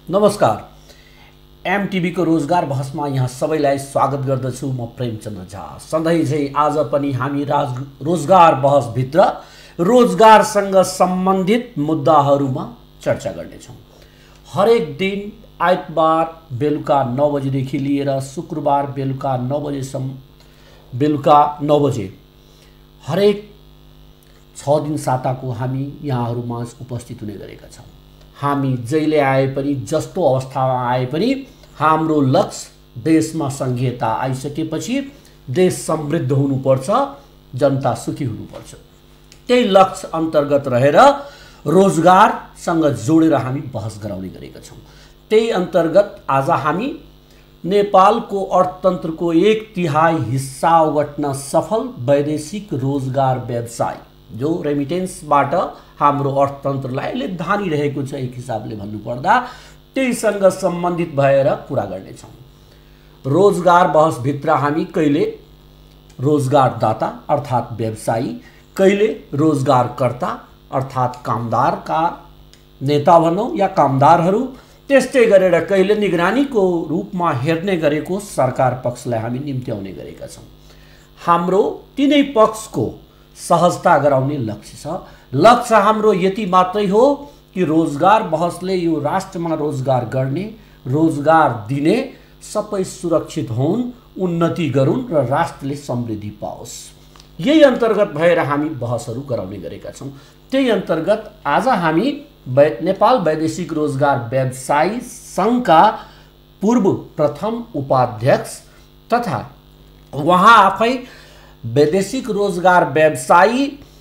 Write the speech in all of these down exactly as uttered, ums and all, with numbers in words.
नमस्कार। एमटिभी को रोजगार बहसमा यहाँ सबैलाई स्वागत गर्दछु। म प्रेमचन्द्र झा। सधैँ झै आज पनि हामी राज रोजगार बहसभित्र रोजगारसँग सम्बन्धित मुद्दाहरूमा चर्चा गर्नेछौँ। हरेक दिन आइतबार बेलुका नौ बजेदेखि लिएर शुक्रबार बेलुका नौ बजेसम्म बेलुका नौ बजे हरेक छ दिन साताको हामी यहाँहरूमा उपस्थित हुने गरेका छौँ। हामी जहिले आए पनि जस्तो अवस्थामा आए पनि हाम्रो लक्ष्य देशमा संघीयता आइसकेपछि देश समृद्ध हुनुपर्छ, जनता सुखी हुनुपर्छ। त्यही लक्ष्य अन्तर्गत रहेर रोजगारसँग जोडेर हामी बहस गराउने गरेका छौँ। त्यही अन्तर्गत आज हामी नेपालको अर्थतन्त्रको एक तिहाई हिस्सा ओगट्न सफल वैदेशिक रोजगार व्यवसाय जो रेमिटेन्सबाट हाम्रो अर्थतन्त्रलाई अहिले धानिरहेको छ, एक हिसाबले भन्नुपर्दा त्यहीसँग सम्बन्धित भएर कुरा गर्नेछौँ। रोजगार बहसभित्र हामी कहिले रोजगारदाता अर्थात् व्यवसायी, कहिले रोजगारकर्ता अर्थात् कामदारका नेता भनौँ या कामदारहरू, त्यस्तै गरेर कहिले निगरानीको रूपमा हेर्ने गरेको सरकार पक्षलाई हामी निम्त्याउने गरेका छौँ। हाम्रो तिनै पक्षको सहजता गराउने लक्ष्य छ। लक्ष्य हाम्रो यति मात्रै हो कि रोजगार बहसले यो राष्ट्रमा रोजगार गर्ने, रोजगार दिने सबै सुरक्षित हुन्, उन्नति गरून् र राष्ट्रले समृद्धि पाओस्। यही अन्तर्गत भएर हामी बहसहरू गराउने गरेका छौँ। त्यही अन्तर्गत आज हामी नेपाल वैदेशिक रोजगार व्यवसायी सङ्घका पूर्व प्रथम उपाध्यक्ष तथा उहाँ आफै वैदेशिक रोजगार व्यवसायी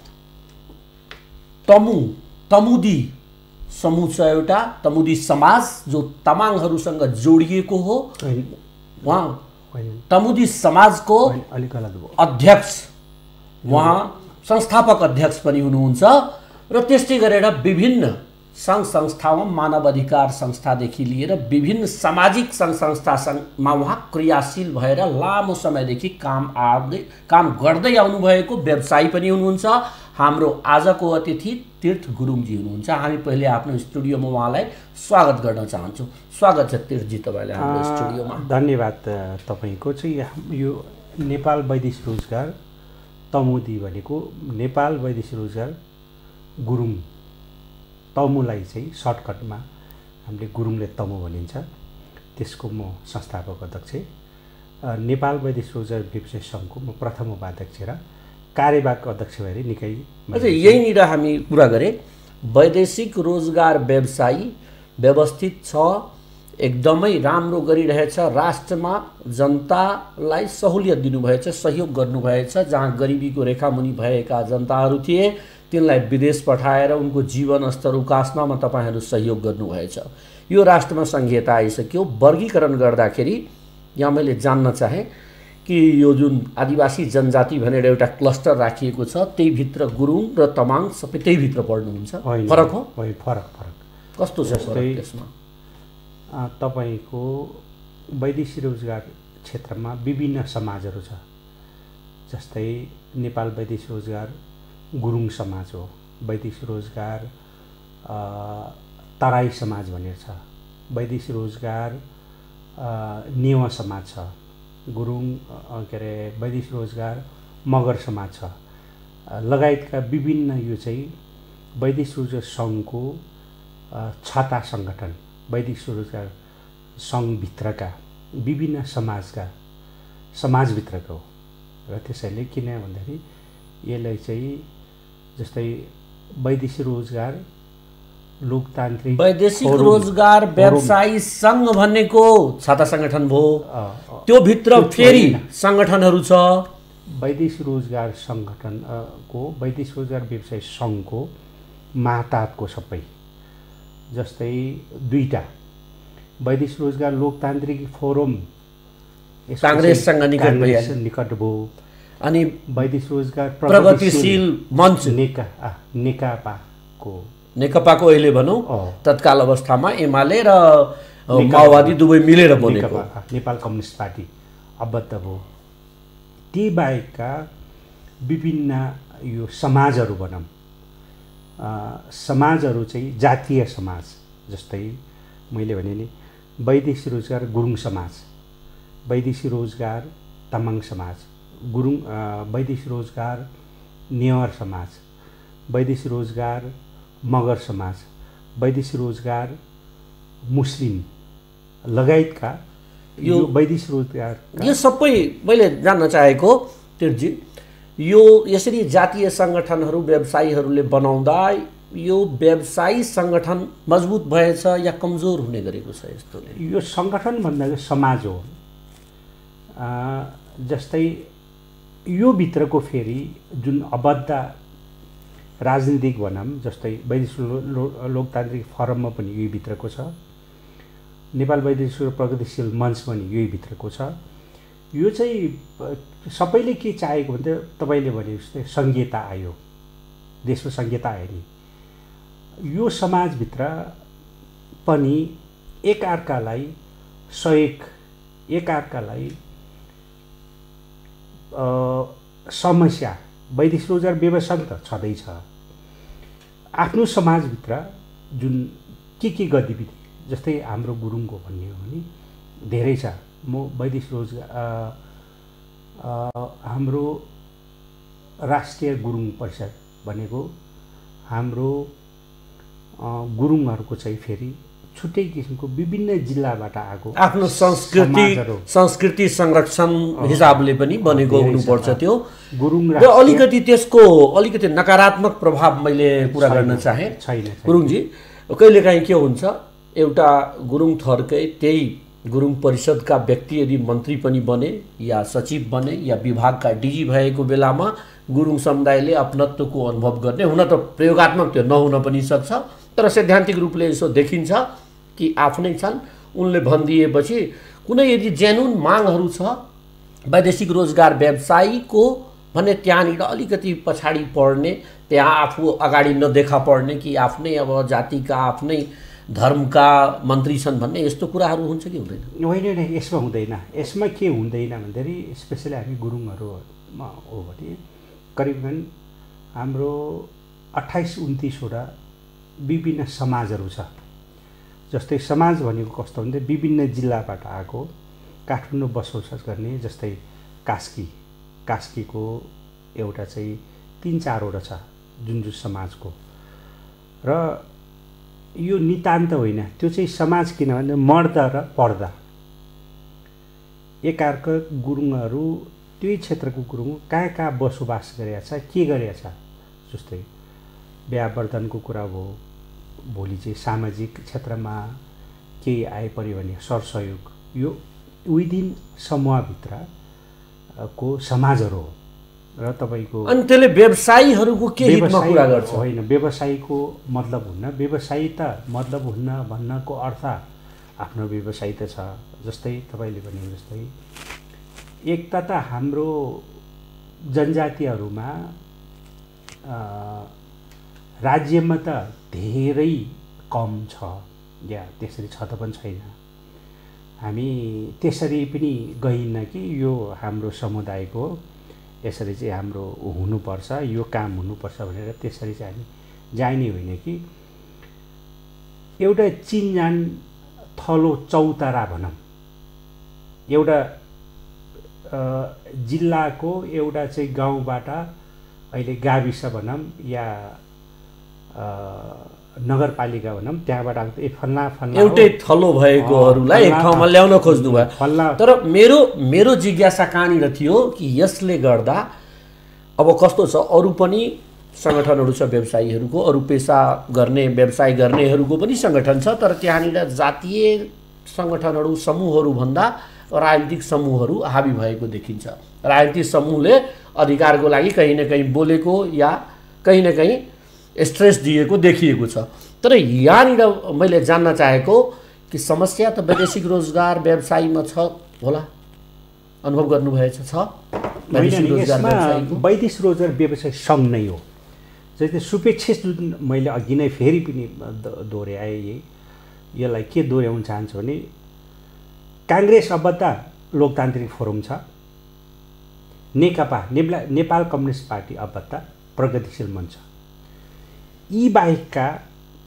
तमु तमुदी समूह छ, एउटा तमुदी समाज जो तामाङहरूसँग जोडिएको हो। उहाँ तमुदी समाजको अध्यक्ष, उहाँ संस्थापक अध्यक्ष पनि हुनुहुन्छ र त्यस्तै गरेर विभिन्न सङ्घ संस्थामा मानव अधिकार संस्थादेखि लिएर विभिन्न सामाजिक सङ्घ संस्थामा उहाँ क्रियाशील भएर लामो समयदेखि काम आउँदै काम गर्दै आउनुभएको व्यवसायी पनि हुनुहुन्छ। हाम्रो आजको अतिथि तीर्थ गुरुङजी हुनुहुन्छ। हामी पहिले आफ्नो स्टुडियोमा उहाँलाई स्वागत गर्न चाहन्छौँ। स्वागत छ तीर्थजी तपाईँलाई हाम्रो स्टुडियोमा। धन्यवाद। तपाईँको चाहिँ यो नेपाल वैदेशिक रोजगार तमुदी भनेको नेपाल वैदेशिक रोजगार गुरुङ, तमुलाई चाहिँ सर्टकटमा हामीले गुरुङले तमु भनिन्छ, त्यसको म संस्थापक अध्यक्ष। नेपाल वैदेशिक रोजगार व्यवसाय सङ्घको म प्रथम उपाध्यक्ष र कार्यवाहक अध्यक्ष भएर निकै। अच्छा, यहीँनिर हामी कुरा गरेँ वैदेशिक रोजगार व्यवसायी व्यवस्थित छ, एकदमै राम्रो गरिरहेछ, राष्ट्रमा जनतालाई सहुलियत दिनुभएछ, सहयोग गर्नुभएछ। जहाँ गरिबीको रेखामुनि भएका जनताहरू थिए तिनलाई विदेश पठाएर उनको जीवन स्तर उकास्नमा तपाईँहरू सहयोग गर्नुभएछ। यो राष्ट्रमा संघीयता आइसक्यो। वर्गीकरण गर्दाखेरि यहाँ मैले जान्न चाहेँ कि यो जुन आदिवासी जनजाति भनेर एउटा क्लस्टर राखिएको छ, त्यहीभित्र गुरुङ र तमाङ सबै त्यहीभित्र पर्नुहुन्छ। फरक हो? फरक फरक कस्तो छ त्यसमा? तपाईँको वैदेशिक रोजगार क्षेत्रमा विभिन्न समाजहरू छ। जस्तै नेपाल वैदेशिक रोजगार गुरुङ समाज हो, वैदेशिक रोजगार तराई समाज भनेर छ, वैदेशिक रोजगार नेवा समाज छ, गुरुङ के अरे वैदेशिक रोजगार मगर समाज छ, लगायतका विभिन्न यो चाहिँ वैदेशिक रोजगार सङ्घको छाता सङ्गठन, वैदेशिक रोजगार सङ्घभित्रका विभिन्न समाजका समाजभित्रको हो। र त्यसैले किन भन्दाखेरि यसलाई चाहिँ जस्तै वैदेशिक रोजगार लोकतान्त्रिक वैदेशिक रोजगार व्यवसायी सङ्घ भनेको छाता सङ्गठन भयो, त्यो भित्र फेरि सङ्गठनहरू छ। वैदेशिक रोजगार सङ्गठनको वैदेशिक रोजगार व्यवसायी सङ्घको माताहतको सबै जस्तै दुईटा वैदेशिक रोजगार लोकतान्त्रिक फोरम काङ्ग्रेससँग निकट निकट भयो, अनि वैदेशिक रोजगार प्रगतिशील मञ्च नेका नेकपाको नेकपाको अहिले भनौँ तत्काल अवस्थामा एमाले र माओवादी दुवै मिलेर बनेको नेपाल कम्युनिस्ट पार्टी आबद्ध भयो। ती बाहेकका विभिन्न यो समाजहरू भनौँ, समाजहरू चाहिँ जातीय समाज जस्तै मैले भने नि वैदेशिक रोजगार गुरुङ समाज, वैदेशिक रोजगार तामाङ समाज, गुरुङ वैदेशिक रोजगार नेवार समाज, वैदेशिक रोजगार मगर समाज, वैदेशिक रोजगार मुस्लिम लगायतका यो वैदेशिक रोजगार यो सबै मैले जान्न चाहेको तीर्थजी, यो यसरी जातीय सङ्गठनहरू व्यवसायीहरूले बनाउँदा यो व्यवसायी सङ्गठन मजबुत भएछ या कमजोर हुने गरेको छ यस्तोले? यो सङ्गठन भन्दा समाज हो। जस्तै यो भित्रको फेरि जुन अबद्ध राजनीतिक भनौँ, जस्तै वैदेशिक लोकतान्त्रिक फोरममा पनि यही भित्रको छ, नेपाल वैदेशिक प्रगतिशील मञ्च पनि यही भित्रको छ। यो चाहिँ सबैले के चाहेको भन्दा तपाईँले भने जस्तै संहिता आयो, देशमा संहिता आयो नि, यो समाजभित्र पनि एकअर्कालाई सहयोग, एकअर्कालाई समस्या, वैदेशिक रोजगार व्यवसाय त छँदैछ, आफ्नो समाजभित्र जुन के के गतिविधि, जस्तै हाम्रो गुरुङको भन्ने हो भने धेरै छ। म वैदेशिक रोजगार हाम्रो राष्ट्रिय गुरुङ परिषद भनेको हाम्रो गुरुङहरूको चाहिँ फेरि छुट्टै किसिमको विभिन्न जिल्लाबाट आएको आफ्नो संस्कृति संस्कृति संरक्षण हिसाबले पनि बनेको हुनुपर्छ त्यो गुरुङ। र अलिकति त्यसको अलिकति नकारात्मक प्रभाव मैले कुरा गर्न चाहे छैन गुरुङजी। कहिलेकाहीँ के हुन्छ, एउटा गुरुङ थरकै त्यही गुरुङ परिषदका व्यक्ति यदि मन्त्री पनि बने या सचिव बने या विभागका डिजी भएको बेलामा गुरुङ समुदायले अपनत्वको अनुभव गर्ने, हुन त प्रयोगात्मक त्यो नहुन पनि सक्छ, तर सैद्धान्तिक रूपले यसो देखिन्छ कि आफ्नै छन्। उनले भनिदिएपछि कुनै यदि जेन्युन मागहरू छ वैदेशिक रोजगार व्यवसायीको भने त्यहाँनिर अलिकति पछाडि पर्ने, त्यहाँ आफू अगाडि नदेखा पर्ने कि आफ्नै अब जातिका आफ्नै धर्मका मन्त्री छन् भन्ने यस्तो कुराहरू हुन्छ कि हुँदैन? होइन होइन, यसमा हुँदैन। यसमा के हुँदैन भन्दाखेरि स्पेसली हामी गुरुङहरूमा हो भने करिबन हाम्रो अट्ठाइस उन्तिसवटा विभिन्न समाजहरू छ। जस्तै समाज भनेको कस्तो भन्दा विभिन्न जिल्लाबाट आएको काठमाडौँ बसोबास गर्ने, जस्तै कास्की कास्कीको एउटा चाहिँ तिन चारवटा छ जुन जुन समाजको, र यो नितान्त होइन, त्यो चाहिँ समाज किनभने मर्दा र पर्दा एकअर्का गुरुङहरू त्यही क्षेत्रको गुरुङ कहाँ कहाँ बसोबास गरेका छ, के गरेका छ, जस्तै व्यावर्धनको कुरा हो, भोलि चाहिँ सामाजिक क्षेत्रमा केही आइपऱ्यो भने सरसहयोग, यो विदिन समूहभित्रको समाजहरू हो। र तपाईँको अनि त्यसले व्यवसायीहरूको के हितमा कुरा गर्छ? होइन, व्यवसायीको मतलब हुन्न, व्यवसायी त मतलब हुन्न भन्नको अर्थ आफ्नो व्यवसाय त छ। जस्तै तपाईँले भने जस्तै एक त हाम्रो जनजातिहरूमा राज्यमा त धेरै कम छ, या त्यसरी छ त पनि छैन। हामी त्यसरी पनि गइन्न कि यो हाम्रो समुदायको यसरी चाहिँ हाम्रो हुनुपर्छ, यो काम हुनुपर्छ भनेर त्यसरी चाहिँ हामी जाने होइन कि एउटा चिनजान थलो चौतारा भनौँ, एउटा जिल्लाको एउटा चाहिँ गाउँबाट अहिले गाविस भनौँ या नगरपालिका भनौँ, त्यहाँबाट आएको ए फल्ला फल्ला एउटै थलो भएकोहरूलाई एक ठाउँमा ल्याउन खोज्नु भयो। फल्ला तर मेरो मेरो जिज्ञासा कहाँनिर थियो कि यसले गर्दा अब कस्तो छ, अरू पनि सङ्गठनहरू छ व्यवसायीहरूको, अरू पेसा गर्ने व्यवसाय गर्नेहरूको पनि सङ्गठन छ, तर त्यहाँनिर जातीय सङ्गठनहरू समूहहरूभन्दा राजनीतिक समूहहरू हाबी भएको देखिन्छ। राजनीतिक समूहले अधिकारको लागि कहीँ न कहीँ बोलेको या कहीँ न कहीँ स्ट्रेस दिएको देखिएको छ। तर यहाँनिर मैले जान्न चाहेको कि समस्या त वैदेशिक रोजगार व्यवसायमा छ होला, अनुभव गर्नुभएछ? छ वैदेशिक रोजगार व्यवसाय सङ्घ नै हो। जस्तै सुपेक्षित जुन मैले अघि नै फेरि पनि दोहोऱ्याएँ, यही यसलाई के दोहोऱ्याउन चाहन्छु भने काङ्ग्रेस अबद्ध लोकतान्त्रिक फोरम छ, नेकपा नेपाल कम्युनिस्ट पार्टी अबद्ध प्रगतिशील मञ्च, यी बाहेकका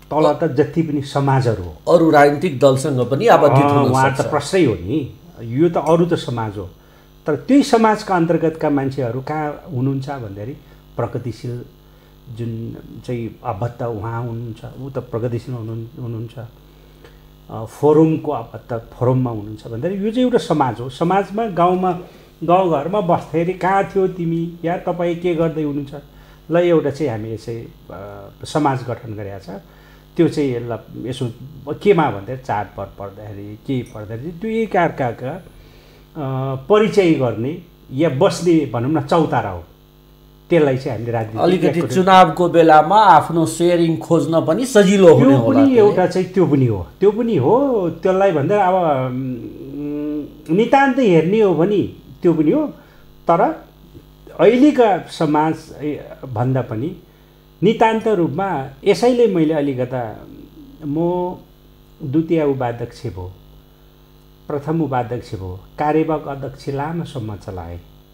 तल त जति पनि समाजहरू हो, अरू राजनीतिक दलसँग पनि आबद्धित हुन उहाँ सक्छ। त प्रश्नै हो नि, यो त अरू त समाज हो। तर त्यही समाजका अन्तर्गतका मान्छेहरू कहाँ हुनुहुन्छ भन्दाखेरि प्रगतिशील जुन चाहिँ आबद्ध उहाँ हुनुहुन्छ, ऊ त प्रगतिशील हुनु हुनुहुन्छ फोरमको आबद्ध फोरममा हुनुहुन्छ भन्दाखेरि यो चाहिँ एउटा समाज हो। समाजमा गाउँमा गाउँघरमा बस्दाखेरि कहाँ थियो तिमी, या तपाईँ के गर्दै हुनुहुन्छ, ल एउटा चाहिँ हामी यसै समाज गठन गरेका छ। त्यो चाहिँ ल यसो केमा भन्दाखेरि चाडपर्व पर्दाखेरि के पर्दाखेरि त्यो एकअर्काका परिचय गर्ने या बस्ने भनौँ न चौतारा हो। त्यसलाई चाहिँ हामीले राजनीति अलिकति चुनावको बेलामा आफ्नो सेयरिङ खोज्न पनि सजिलो हुने त्यो पनि एउटा चाहिँ त्यो पनि हो त्यो पनि हो त्यसलाई भन्दा अब नितान्त हेर्ने हो भने त्यो पनि हो। तर अहिलेका समाज भन्दा पनि नितान्त रूपमा यसैले मैले अलिकता म द्वितीय उपाध्यक्ष भयो, प्रथम उपाध्यक्ष भयो, कार्यवाहक अध्यक्ष लामोसम्म चलाएँ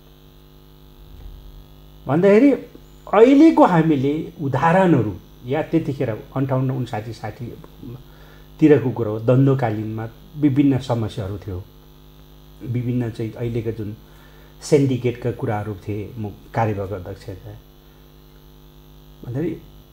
भन्दाखेरि अहिलेको हामीले उदाहरणहरू या त्यतिखेर अन्ठाउन्न उन्साठी साठीतिरको कुरा हो, द्वन्द्वकालीनमा विभिन्न समस्याहरू थियो, विभिन्न चाहिँ अहिलेका जुन सिन्डिकेटका कुराहरू थिए। म कार्यवाहक अध्यक्ष थिएँ भन्दाखेरि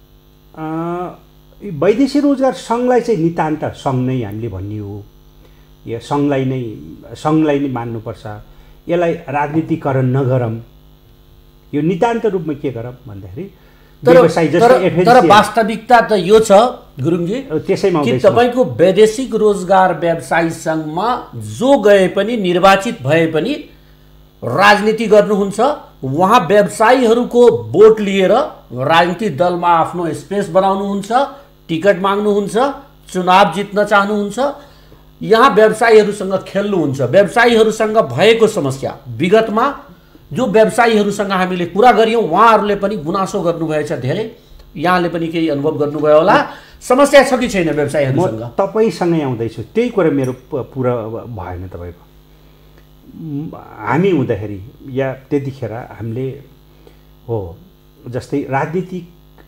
वैदेशिक रोजगार सङ्घलाई चाहिँ नितान्त सङ्घ नै हामीले भन्ने हो, या सङ्घलाई नै सङ्घलाई नै मान्नुपर्छ, यसलाई राजनीतिकरण नगरौँ, यो नितान्त रूपमा के गरौँ भन्दाखेरि व्यवसाय जस्तो एफएनसी। तर वास्तविकता त यो छ गुरुङजी, त्यसैमा कि तपाईँको वैदेशिक रोजगार व्यवसायी सङ्घमा जो गए पनि निर्वाचित भए पनि राजनीति गर्नुहुन्छ, उहाँ व्यवसायीहरूको भोट लिएर राजनीतिक दलमा आफ्नो स्पेस बनाउनुहुन्छ, टिकट माग्नुहुन्छ, चुनाव जित्न चाहनुहुन्छ, यहाँ व्यवसायीहरूसँग खेल्नुहुन्छ। व्यवसायीहरूसँग भएको समस्या विगतमा जो व्यवसायीहरूसँग हामीले कुरा गऱ्यौँ उहाँहरूले पनि गुनासो गर्नुभएछ धेरै, यहाँले पनि केही अनुभव गर्नुभयो होला। समस्या छ कि छैन व्यवसायीहरूसँग? म तपाईँसँगै आउँदैछु, त्यही कुरा मेरो पुरा भएन तपाईँको। हामी हुँदाखेरि या त्यतिखेर हामीले हो जस्तै राजनीतिक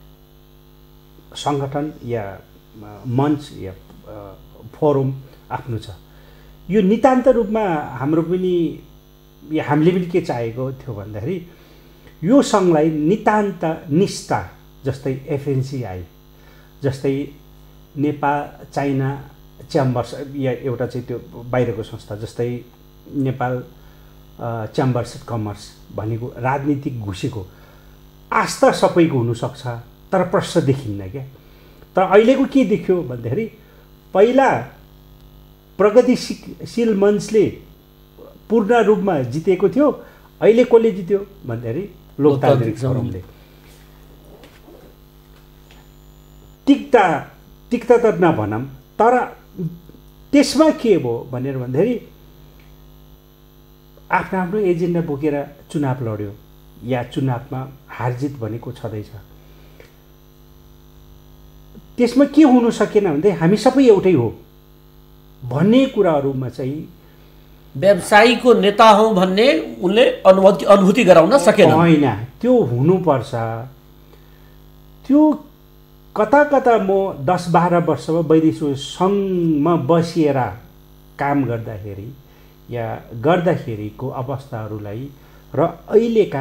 सङ्गठन या मञ्च या फोरम आफ्नो छ, यो नितान्त रूपमा हाम्रो पनि या हामीले पनि के चाहेको थियो भन्दाखेरि यो सङ्घलाई नितान्त निष्ठा, जस्तै एफएनसिआई, जस्तै नेपाल चाइना च्याम्बर्स या एउटा चाहिँ त्यो बाहिरको संस्था जस्तै नेपाल च्याम्बर्स अफ कमर्स भनेको राजनीतिक घुसेको आस्था सबैको हुनसक्छ, तर प्रश्न देखिन्न क्या। तर अहिलेको के देख्यो भन्दाखेरि पहिला प्रगतिशील मञ्चले पूर्ण रूपमा जितेको थियो, अहिले कसले जित्यो भन्दाखेरि लोकतान्त्रिक फोरमले। तिक्ता तिक्ता त नभनौँ, तर त्यसमा के भयो भनेर भन्दाखेरि आफ्नो आफ्नो एजेन्डा बोकेर चुनाव लड्यो, या चुनावमा हारजित भनेको छँदैछ। त्यसमा के हुन सकेन भन्दै हामी सबै एउटै हो भन्ने कुराहरूमा चाहिँ व्यवसायीको नेता हौ भन्ने उनले अनुभूति अनुभूति गराउन सकेन। होइन, त्यो हुनुपर्छ। त्यो कता कता म दस बाह्र वर्षमा वैदेशिक सङ्घमा बसिएर काम गर्दाखेरि या गर्दाखेरिको अवस्थाहरूलाई र अहिलेका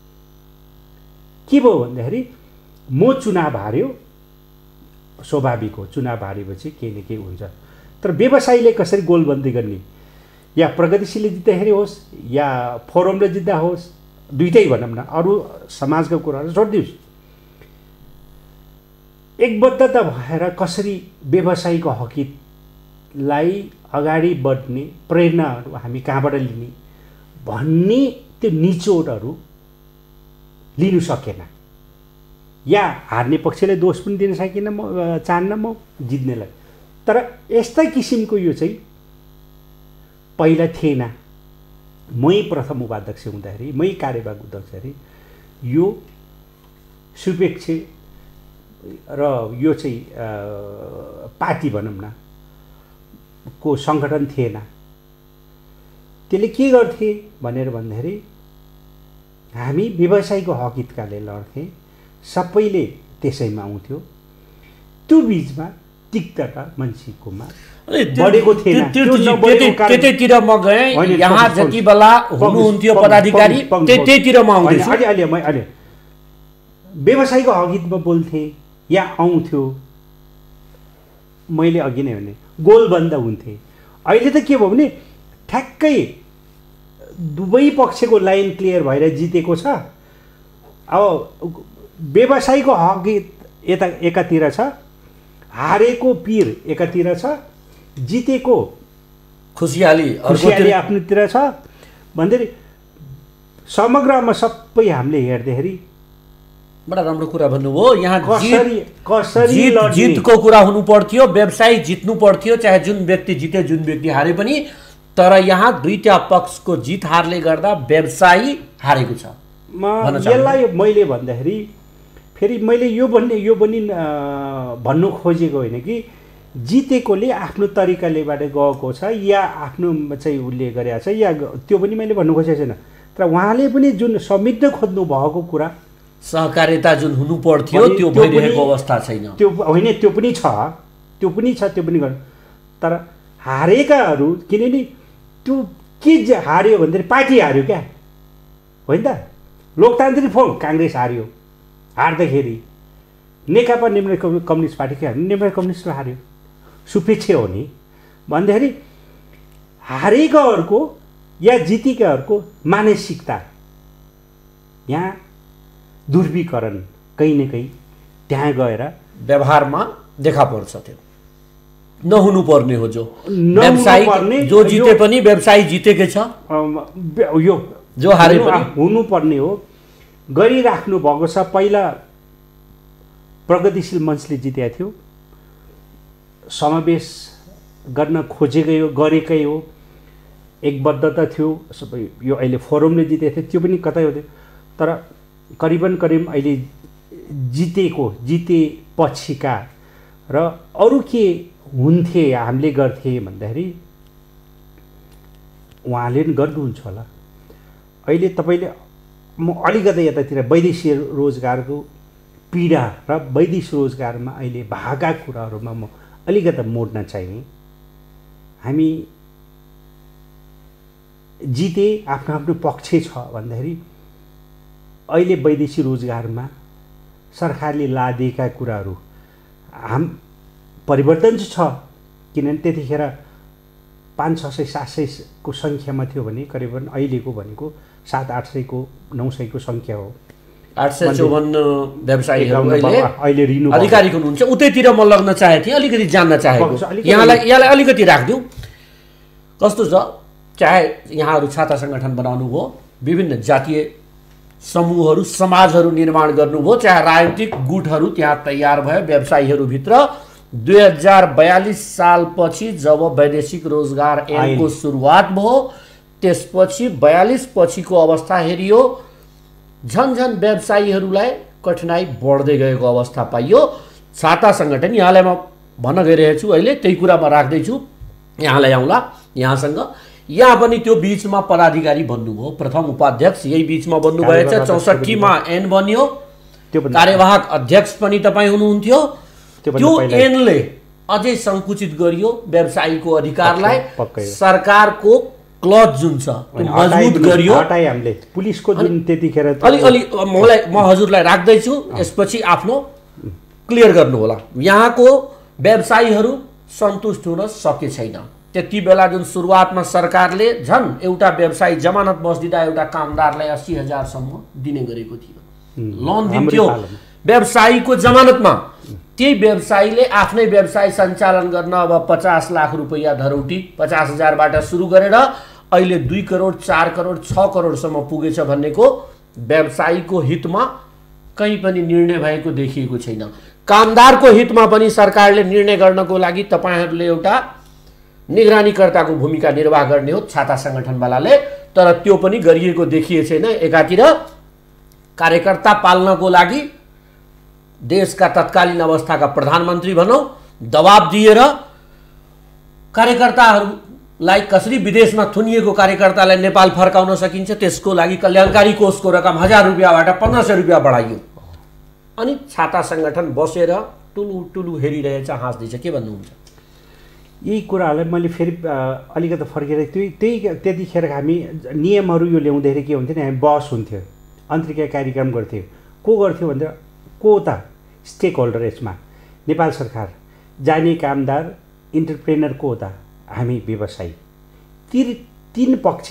के भयो भन्दाखेरि म चुनाव हार्यो, स्वाभाविक हो, चुनाव हारेपछि केही न केही हुन्छ। तर व्यवसायीले कसरी गोलबन्दी गर्ने, या प्रगतिशीलले जित्दाखेरि होस् या फोरमले जित्दा होस्, दुइटै भनौँ न, अरू समाजको कुराहरू छोडिदियोस्, एकबद्धता भएर कसरी व्यवसायीको हकितलाई अगाडि बढ्ने प्रेरणाहरू हामी कहाँबाट लिने भन्ने त्यो निचोडहरू लिनु सकेन। या हार्ने पक्षले दोष पनि दिन सकिनँ म, चाहन्न म जित्नेलाई। तर यस्तै किसिमको यो चाहिँ पहिला थिएन। मै प्रथम उपाध्यक्ष हुँदाखेरि, मै कार्यवाहक अध्यक्षखेरि यो सुपेक्ष र यो चाहिँ पार्टी भनौँ न को सङ्गठन थिएन। त्यसले के गर्थे भनेर भन्दाखेरि हामी व्यवसायीको हक हितकाले लड्थे, सबैले त्यसैमा आउँथ्यो। त्यो बिचमा तिक्तता मान्छेकोमा अरे त्यो- बढेको थिएन। त्यो- त्यो- त्यो त्यो- नबढेको त्यतै- कारण- त्यतैतिर म गएँ होइन, यहाँ पक्ष- जति बेला हुनुहुन्थ्यो पक्ष- पदाधिकारी पक्ष- पक्ष- त्यतैतिर म होइन, आउँदैछु। अहिले अहिले म अहिले व्यवसायको हकितमा बोल्थेँ या आउँथ्यो, मैले अघि नै भने गोलबन्द हुन्थे। अहिले त के भयो भने ठ्याक्कै दुवै पक्षको लाइन क्लियर भएर जितेको छ। अब व्यवसायको हकित यता एकातिर छ, हारेको पीर एकातिर छ, जितेको खुसियाली खुसियाली अर्कोतिर आफ्नोतिर छ भन्दाखेरि समग्रमा सबै हामीले हेर्दाखेरि बडा राम्रो कुरा भन्नुभयो। यहाँ कसरी जित कसरी जित लड्ने? जितको कुरा हुनु पर्थ्यो, व्यवसायी जित्नु पर्थ्यो, चाहे जुन व्यक्ति जिते जुन व्यक्ति हारे पनि। तर यहाँ दुईटा पक्षको जित हारले गर्दा व्यवसायी हारेको छ। म भन्न चाहन्छु। यसलाई मैले भन्दाखेरि फेरि मैले यो भन्ने यो पनि अँ, भन्नु खोजेको होइन कि जितेकोले आफ्नो तरिकालेबाट गएको छ या आफ्नो चाहिँ उसले गरेको छ या ग- त्यो पनि मैले भन्नु खोजेको छैन। तर उहाँले पनि जुन समेट्न खोज्नु भएको कुरा सहकारिता जुन हुनु पर्थ्यो पनि त्यो त्यो भइरहेको पनि- अवस्था छैन। त्यो होइन, त्यो पनि छ, त्यो पनि छ, त्यो पनि गर्नु। तर हारेकाहरू किनभने त्यो के ज- हार्यो भन्दाखेरि पार्टी हार्यो क्या, होइन त? लोकतान्त्रिक फर्म काङ्ग्रेस हार्यो, हार्दाखेरि नेकपा नेपाली कम्यु- कम्युनिस्ट पार्टी के हार्यो? नेपाली कम्युनिस्टले हार्यो। सुपेक्षे हो नि भन्दाखेरि हारेकाहरूको या जितेकाहरूको मानसिकता यहाँ ध्रुवीकरण कहीँ न कहीँ त्यहाँ गएर व्यवहारमा देखा पर्छ। त्यो नहुनु पर्ने हो। जो नहुनु व्यवसायी पर्ने, जो जिते यो- पनि व्यवसायी जितेकै छ, अम, व्य- यो जो हारे हुनु- पनि हुनुपर्ने हो, गरिराख्नु भएको छ। पहिला प्रगतिशील मञ्चले जितेको थियो, समावेश गर्न खोजेकै हो, गरेकै हो, एकबद्धता थियो सबै। यो अहिले फोरमले जितेको थियो, त्यो पनि कतै हो। तर करिबन करिब अहिले जितेको जिते पछिका र अरू के हुन्थे हामीले गर्थे भन्दाखेरि उहाँले पनि गर्नुहुन्छ होला। अहिले तपाईँले म अलिकति यतातिर वैदेशिक रोजगारको पीडा र वैदेशिक रोजगारमा अहिले भएका कुराहरूमा म अलिकति मोड्न चाहिने। हामी जिते आफ्नो आफ्नो पक्ष छ भन्दाखेरि अहिले वैदेशिक रोजगारमा सरकारले लादेका कुराहरू हाम परिवर्तन चाहिँ छ। किनभने त्यतिखेर पाँच छ सय सात सयको सङ्ख्यामा थियो भने करिबन अहिलेको भनेको सात आठ सयको नौ सयको सङ्ख्या हो। आठ सय चौवन्न व्यवसायीहरू अहिले अहिले रिनु आधिकारिक हुनुहुन्छ। उतैतिर म लग्न चाहेको थिएँ, अलिकति जान्न चाहेको। पक्ष अलिकति- यहाँलाई यहाँलाई अलिकति राखिदिउँ। कस्तो छ, चाहे यहाँहरू छाता सङ्गठन बनाउनु भयो, विभिन्न जातीय समूहहरू समाजहरू निर्माण गर्नुभयो, चाहे राजनीतिक गुटहरू त्यहाँ तयार भयो व्यवसायीहरूभित्र। दुई हजार बयालिस सालपछि जब वैदेशिक रोजगार ऐनको सुरुवात भयो, त्यसपछि बयालिस पछिको अवस्था हेरियो, झन् झन् व्यवसायीहरूलाई कठिनाइ बढ्दै गएको अवस्था पाइयो। छाता सङ्गठन यहाँलाई म भन्न गइरहेको छु, अहिले त्यही कुरा म राख्दैछु, यहाँलाई आउँला यहाँसँग। यहाँ पनि त्यो बिचमा पदाधिकारी बन्नुभयो, प्रथम उपाध्यक्ष यही बिचमा बन्नुभएछ। चौसठीमा एन बन्यो, त्यो कार्यवाहक अध्यक्ष पनि तपाईँ हुनुहुन्थ्यो। त्योभन्दा त्यो पहिला- एनले अझै सङ्कुचित गरियो व्यवसायीको अधिकारलाई। पक्कै- पक्कै हो। सरकारको क्लच जुन छ त्यो मजबुत गरियो। हटाए हामीले पुलिसको जुन त्यतिखेर त- अलि अलि मलाई म हजुरलाई राख्दैछु, यसपछि आफ्नो क्लियर गर्नु होला। यहाँको व्यवसायीहरू सन्तुष्ट हुन सके छैन। त्यति बेला जुन सुरुवातमा सरकारले झन् एउटा व्यवसायी जमानत बस्दिँदा एउटा कामदारलाई अस्सी हजारसम्म दिने गरेको थियो, लोन दिन्थ्यो व्यवसायीको जमानतमा। त्यही व्यवसायीले आफ्नै व्यवसाय सञ्चालन गर्न अब पचास लाख रुपियाँ धरौटी पचास हजारबाट सुरु गरेर अहिले दुई करोड चार करोड छ करोडसम्म पुगेछ भन्नेको व्यवसायीको हितमा कहीँ पनि निर्णय भएको देखिएको छैन। कामदारको हितमा पनि सरकारले निर्णय गर्नको लागि तपाईँहरूले एउटा निगरानीकर्ताको भूमिका निर्वाह गर्ने हो छाता सङ्गठनवालाले, तर त्यो पनि गरिएको देखिए छैन। एकातिर कार्यकर्ता पाल्नको लागि देशका तत्कालीन अवस्थाका प्रधानमन्त्री भनौँ दबाब दिएर कार्यकर्ताहरूलाई कसरी विदेशमा थुनिएको कार्यकर्तालाई नेपाल फर्काउन सकिन्छ त्यसको लागि कल्याणकारी कोषको रकम हजार रुपियाँबाट पन्ध्र सय रुपियाँ बढाइयो। अनि छाता सङ्गठन बसेर टुलु टुलु हेरिरहेछ, हाँस्दैछ, के भन्नुहुन्छ? यी कुराहरूलाई मैले फेरि अलिकति फर्केर त्यही त्यही त्यतिखेर हामी नियमहरू यो ल्याउँदाखेरि के हुन्थ्यो नि, हामी बहस हुन्थ्यो, अन्तरिक्रिया कार्यक्रम गर्थ्यौँ। को गर्थ्यो भन्दा को त स्टेक होल्डर, यसमा नेपाल सरकार, जाने कामदार, इन्टरप्रेनर को त हामी व्यवसायी। ती तीन पक्ष,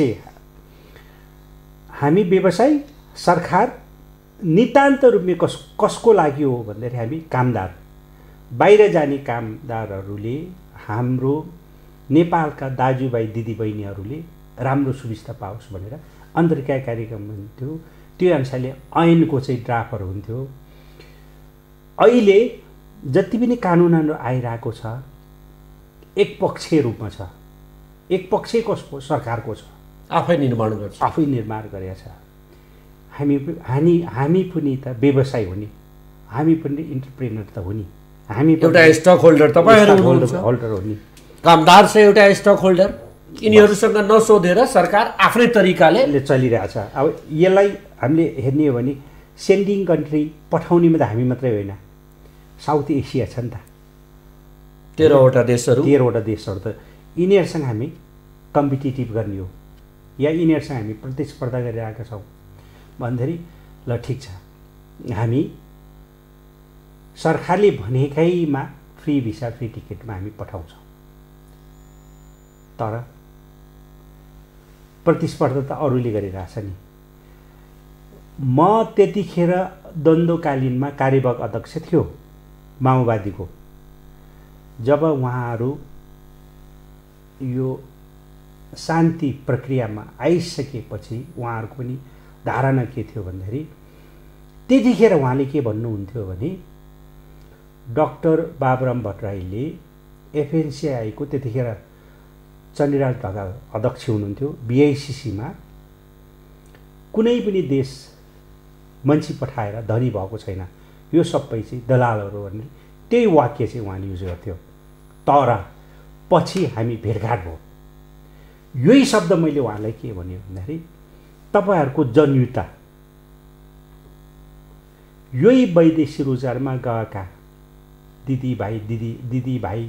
हामी व्यवसायी, सरकार, नितान्त रूपमा कस कसको लागि हो भन्दाखेरि हामी कामदार। बाहिर जाने कामदारहरूले, हाम्रो नेपालका दाजुभाइ दिदीबहिनीहरूले राम्रो सुविस्ता पाओस् भनेर अन्तरिक्रिया कार्यक्रम हुन्थ्यो। त्यो अनुसारले ऐनको चाहिँ ड्राफ्टहरू हुन्थ्यो। अहिले जति पनि कानुनहरू आइरहेको छ एकपक्षीय रूपमा छ। एकपक्षीय कसको? सरकारको छ, आफै निर्माण गर्छ, आफै निर्माण गरेको छ। हामी हामी हामी पनि त व्यवसाय हुने, हामी पनि इन्टरप्रेनर त हुने, हामी एउटा स्टक होल्डर, तपाईँहरू होल्डर हो नि। कामदार चाहिँ एउटा स्टक होल्डर, यिनीहरूसँग नसोधेर सरकार आफ्नै तरिकाले चलिरहेछ। अब यसलाई हामीले हेर्ने हो भने सेन्डिङ कन्ट्री, पठाउनेमा त हामी मात्रै होइन, साउथ एसिया छ नि त, तेह्रवटा देशहरू तेह्रवटा देशहरू त यिनीहरूसँग हामी कम्पिटिटिभ गर्ने हो या यिनीहरूसँग हामी प्रतिस्पर्धा गरिरहेका छौँ भन्दाखेरि ल ठिक छ, हामी सरकारले भनेकैमा फ्री भिसा फ्री टिकटमा हामी पठाउँछौँ। तर प्रतिस्पर्धा त अरूले गरिरहेछ नि। म त्यतिखेर द्वन्द्वकालीनमा कार्यवाहक अध्यक्ष थियो माओवादीको। जब उहाँहरू यो शान्ति प्रक्रियामा आइसकेपछि उहाँहरूको पनि धारणा के थियो भन्दाखेरि त्यतिखेर उहाँले के भन्नुहुन्थ्यो भने डाक्टर बाबुराम भट्टराईले एफएनसिआईको त्यतिखेर चण्डीराज ढकाल अध्यक्ष हुनुहुन्थ्यो, बिआइसिसीमा कुनै पनि देश मान्छे पठाएर धनी भएको छैन, यो सबै चाहिँ दलालहरू भन्ने त्यही वाक्य चाहिँ उहाँले युज गर्थ्यो। तर पछि हामी भेटघाट भयो, यही शब्द मैले उहाँलाई के भन्यो भन्दाखेरि तपाईँहरूको जनयुता, यही वैदेशिक रोजगारमा गएका दिदीभाइ दिदी दिदीभाइ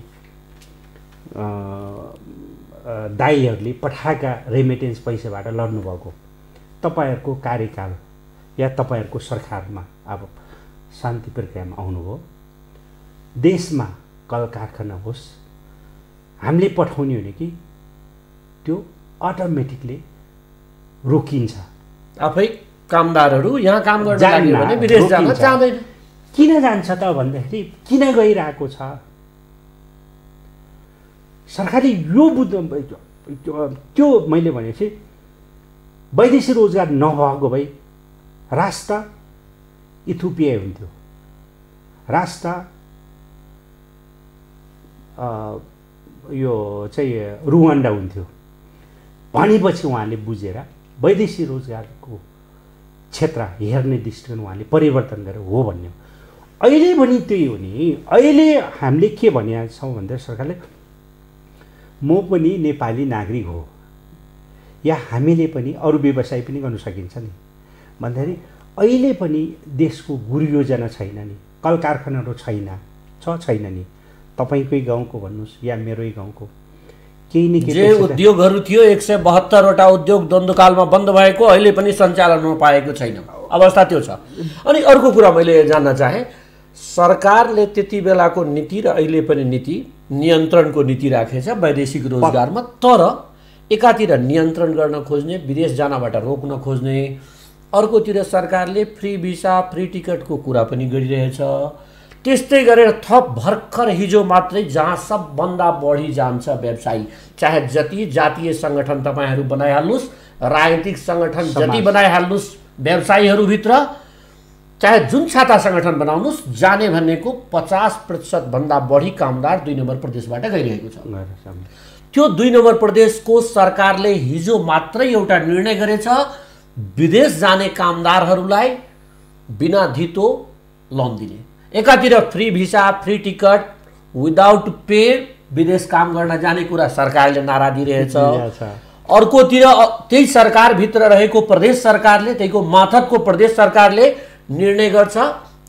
दाइहरूले पठाएका रेमिटेन्स पैसाबाट लड्नुभएको तपाईँहरूको कार्यकाल या तपाईँहरूको सरकारमा अब शान्ति प्रक्रियामा आउनुभयो, देशमा कल कारखाना होस्, हामीले पठाउने हो कि त्यो अटोमेटिकली रोकिन्छ। आफै कामदारहरू यहाँ काम गर्न लाग्यो भने विदेश जान चाहदैन। किन जान्छ त भन्दाखेरि किन गइरहेको छ? सरकारले यो बुझ्नु, त्यो मैले भनेपछि वैदेशिक रोजगार नभएको भए राष्ट्र इथियोपिया हुन्थ्यो, राष्ट्र यो चाहिँ रुवान्डा हुन्थ्यो भनेपछि उहाँले बुझेर वैदेशिक रोजगारको क्षेत्र हेर्ने दृष्टिकोण उहाँले परिवर्तन गरेर हो भन्ने। अहिले पनि त्यही हो नि। अहिले हामीले के भनेका छौँ भन्दा सरकारले म पनि नेपाली नागरिक हो या हामीले पनि अरू व्यवसाय पनि गर्न सकिन्छ नि भन्दाखेरि अहिले पनि देशको गुरु योजना छैन नि, कल कारखानाहरू छैन, छ छैन नि। तपाईँकै गाउँको भन्नुहोस् या मेरै गाउँको केही न केही जे उद्योगहरू थियो एक सय बहत्तरवटा उद्योग द्वन्द्वकालमा बन्द भएको अहिले पनि सञ्चालनमा पाएको छैन, अवस्था त्यो छ। अनि अर्को कुरा मैले जान्न चाहेँ, सरकारले त्यति बेलाको नीति र अहिले पनि नीति नियन्त्रणको नीति राखेछ वैदेशिक रोजगारमा। तर एकातिर नियन्त्रण गर्न खोज्ने, विदेश जानबाट रोक्न खोज्ने, अर्कोतिर सरकारले फ्री भिसा फ्री टिकटको कुरा पनि गरिरहेछ। त्यस्तै गरेर थप भर्खर हिजो मात्रै जहाँ सबभन्दा बढी जान्छ व्यवसायी, चाहे जति जातीय सङ्गठन तपाईँहरू बनाइहाल्नुहोस्, राजनीतिक सङ्गठन जति बनाइहाल्नुहोस्, व्यवसायीहरूभित्र चाहे जुन छाता सङ्गठन बनाउनुहोस्, जाने भनेको पचास प्रतिशतभन्दा बढी कामदार दुई नम्बर प्रदेशबाट गइरहेको छ। त्यो दुई नम्बर प्रदेशको सरकारले हिजो मात्रै एउटा निर्णय गरेछ, विदेश जाने कामदारहरूलाई बिना धितो लोन दिने। एकातिर free visa free ticket without pay विदेश काम गर्न जाने कुरा सरकारले नारा दिइरहेछ। अर्कोतिर त्यही सरकारभित्र रहेको प्रदेश सरकारले, त्यहीको माथतको प्रदेश सरकारले निर्णय गर्छ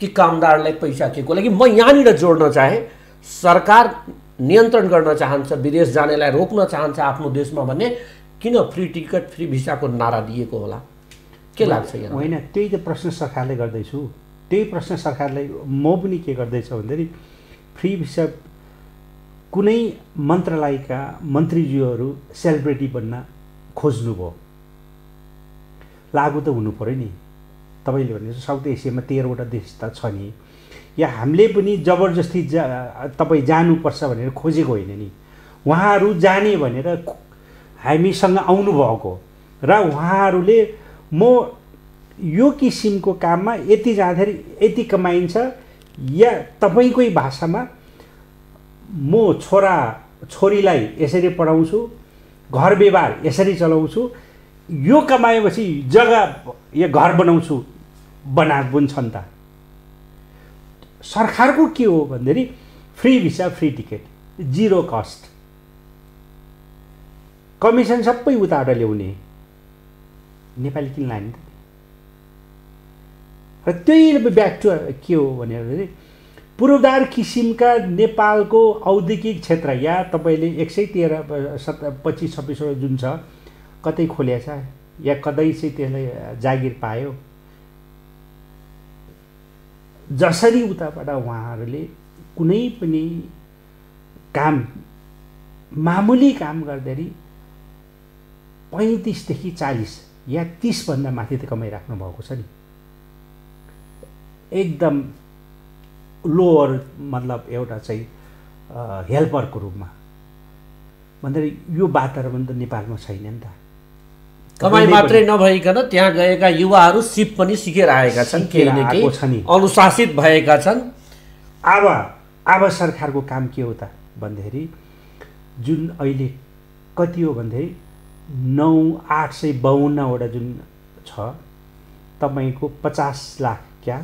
कि कामदारलाई पैसा के को लागि? म यहाँनिर जोड्न चाहे सरकार नियन्त्रण गर्न चाहन्छ, विदेश जानेलाई रोक्न चाहन्छ आफ्नो देशमा भने किन फ्री टिकट फ्री भिसाको नारा दिएको होला? के लाग्छ यहाँ? होइन, त्यही त प्रश्न सरकारले गर्दैछु। त्यही प्रश्न सरकारलाई म पनि के गर्दैछ भन्दाखेरि फ्री भिसा कुनै मन्त्रालयका मन्त्रीज्यूहरू सेलिब्रेटी बन्न खोज्नुभयो, लागु त हुनु पऱ्यो नि। तपाईँले भने साउथ एसियामा तेह्रवटा देश त छ नि, या हामीले पनि जबरजस्ती जा तपाईँ जानुपर्छ भनेर खोजेको होइन नि। उहाँहरू जाने भनेर हामीसँग आउनुभएको र उहाँहरूले म यो किसिमको काममा यति जाँदाखेरि यति कमाइन्छ, या तपाईँकै भाषामा म छोरा छोरीलाई यसरी पढाउँछु, घर व्यवहार यसरी चलाउँछु, यो कमाएपछि जग्गा या घर बनाउँछु बना बुन्छन् त। सरकारको के हो भन्दाखेरि free visa free ticket, zero cost, commission सबै उताबाट ल्याउने। नेपाली किन लाने त? र त्यही ब्याक टु के हो भनेर पूर्वाधार किसिमका नेपालको औद्योगिक क्षेत्र या तपाईँले एक सय तेह्र सत पच्चिस छब्बिसवटा जुन छ कतै खोलिया छ या कतै चाहिँ त्यसलाई जागिर पायो, जसरी उताबाट उहाँहरूले कुनै पनि काम मामुली काम गर्दाखेरि पैँतिसदेखि चालिस या तिसभन्दा माथि त कमाइराख्नु भएको छ नि। एकदम लोअर मतलब एउटा चाहिँ हेल्परको रूपमा भन्दाखेरि यो वातावरण त नेपालमा छैन नि त। कमाइ मात्रै नभइकन त्यहाँ गएका युवाहरू सिप पनि सिकेर आएका छन्, केही न केही अनुशासित भएका छन्। अब अब सरकारको काम के हो त भन्दाखेरि जुन अहिले कति हो भन्दाखेरि नौ आठ सय बाउन्नवटा जुन छ तपाईँको पचास लाख क्यास,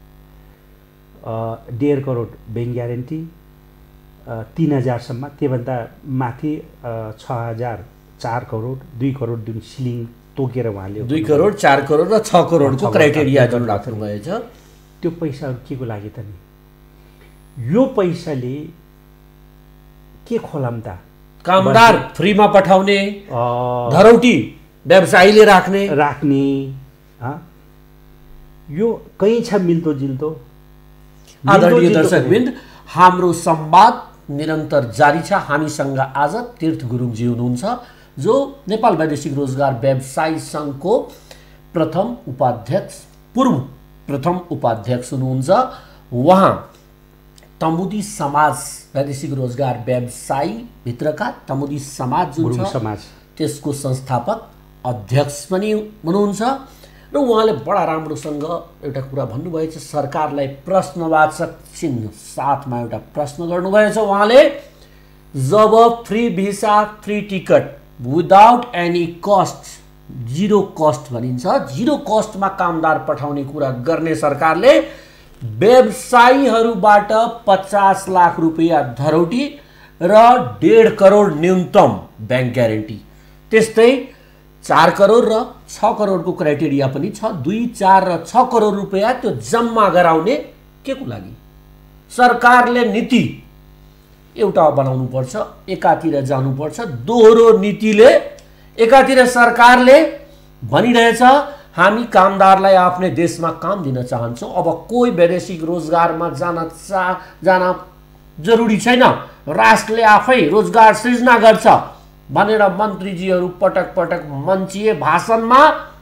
डेढ करोड ब्याङ्क ग्यारेन्टी, तिन हजारसम्म, त्योभन्दा माथि छ हजार चार करोड दुई करोड जुन सिलिङ तोकेर उहाँले दुई करोड चार करोड र छ करोडको क्राइटेरिया जुन राख्नु भएछ, त्यो पैसाहरू के को लागि त नि? यो पैसाले के खोलाम त? कामदार फ्रीमा पठाउने, धरौटी व्यवसायीले राख्ने राख्ने यो कहीँ छ मिल्दो जिल्दो? आदरणीय दर्शकवृन्द, हाम्रो संवाद निरन्तर जारी छ। हामीसँग आज तीर्थ गुरुङजी हुनुहुन्छ जो नेपाल वैदेशिक रोजगार व्यवसायी सङ्घको प्रथम उपाध्यक्ष पूर्व प्रथम उपाध्यक्ष हुनुहुन्छ। उहाँ तमुदी समाज वैदेशिक रोजगार व्यवसायी भित्रका तमुदी समाज जुन छ समाज त्यसको संस्थापक अध्यक्ष पनि हुनुहुन्छ र उहाँले बडा राम्रोसँग एउटा कुरा भन्नुभएछ, सरकारलाई प्रश्नवाचक चिन्ह साथमा एउटा प्रश्न गर्नुभएछ। उहाँले जब free visa free ticket without any cost, zero cost भनिन्छ, जिरो कस्टमा कामदार पठाउने कुरा गर्ने सरकारले व्यवसायीहरूबाट पचास लाख रुपियाँ धरौटी र डेढ करोड न्यूनतम ब्याङ्क ग्यारेन्टी, त्यस्तै चार करोड र छ करोडको क्राइटेरिया पनि छ। दुई चार र छ करोड रुपियाँ त्यो जम्मा गराउने के को लागि? सरकारले नीति एउटा बनाउनु पर्छ, एकातिर जानुपर्छ। दोहोरो नीतिले एकातिर सरकारले भनिरहेछ हामी कामदारलाई आफ्नै देशमा काम दिन चाहन्छौँ, अब कोही वैदेशिक रोजगारमा जान चा जान जरुरी छैन, राष्ट्रले आफै रोजगार सृजना गर्छ भनेर मन्त्रीजीहरू पटक पटक मञ्चीय भाषणमा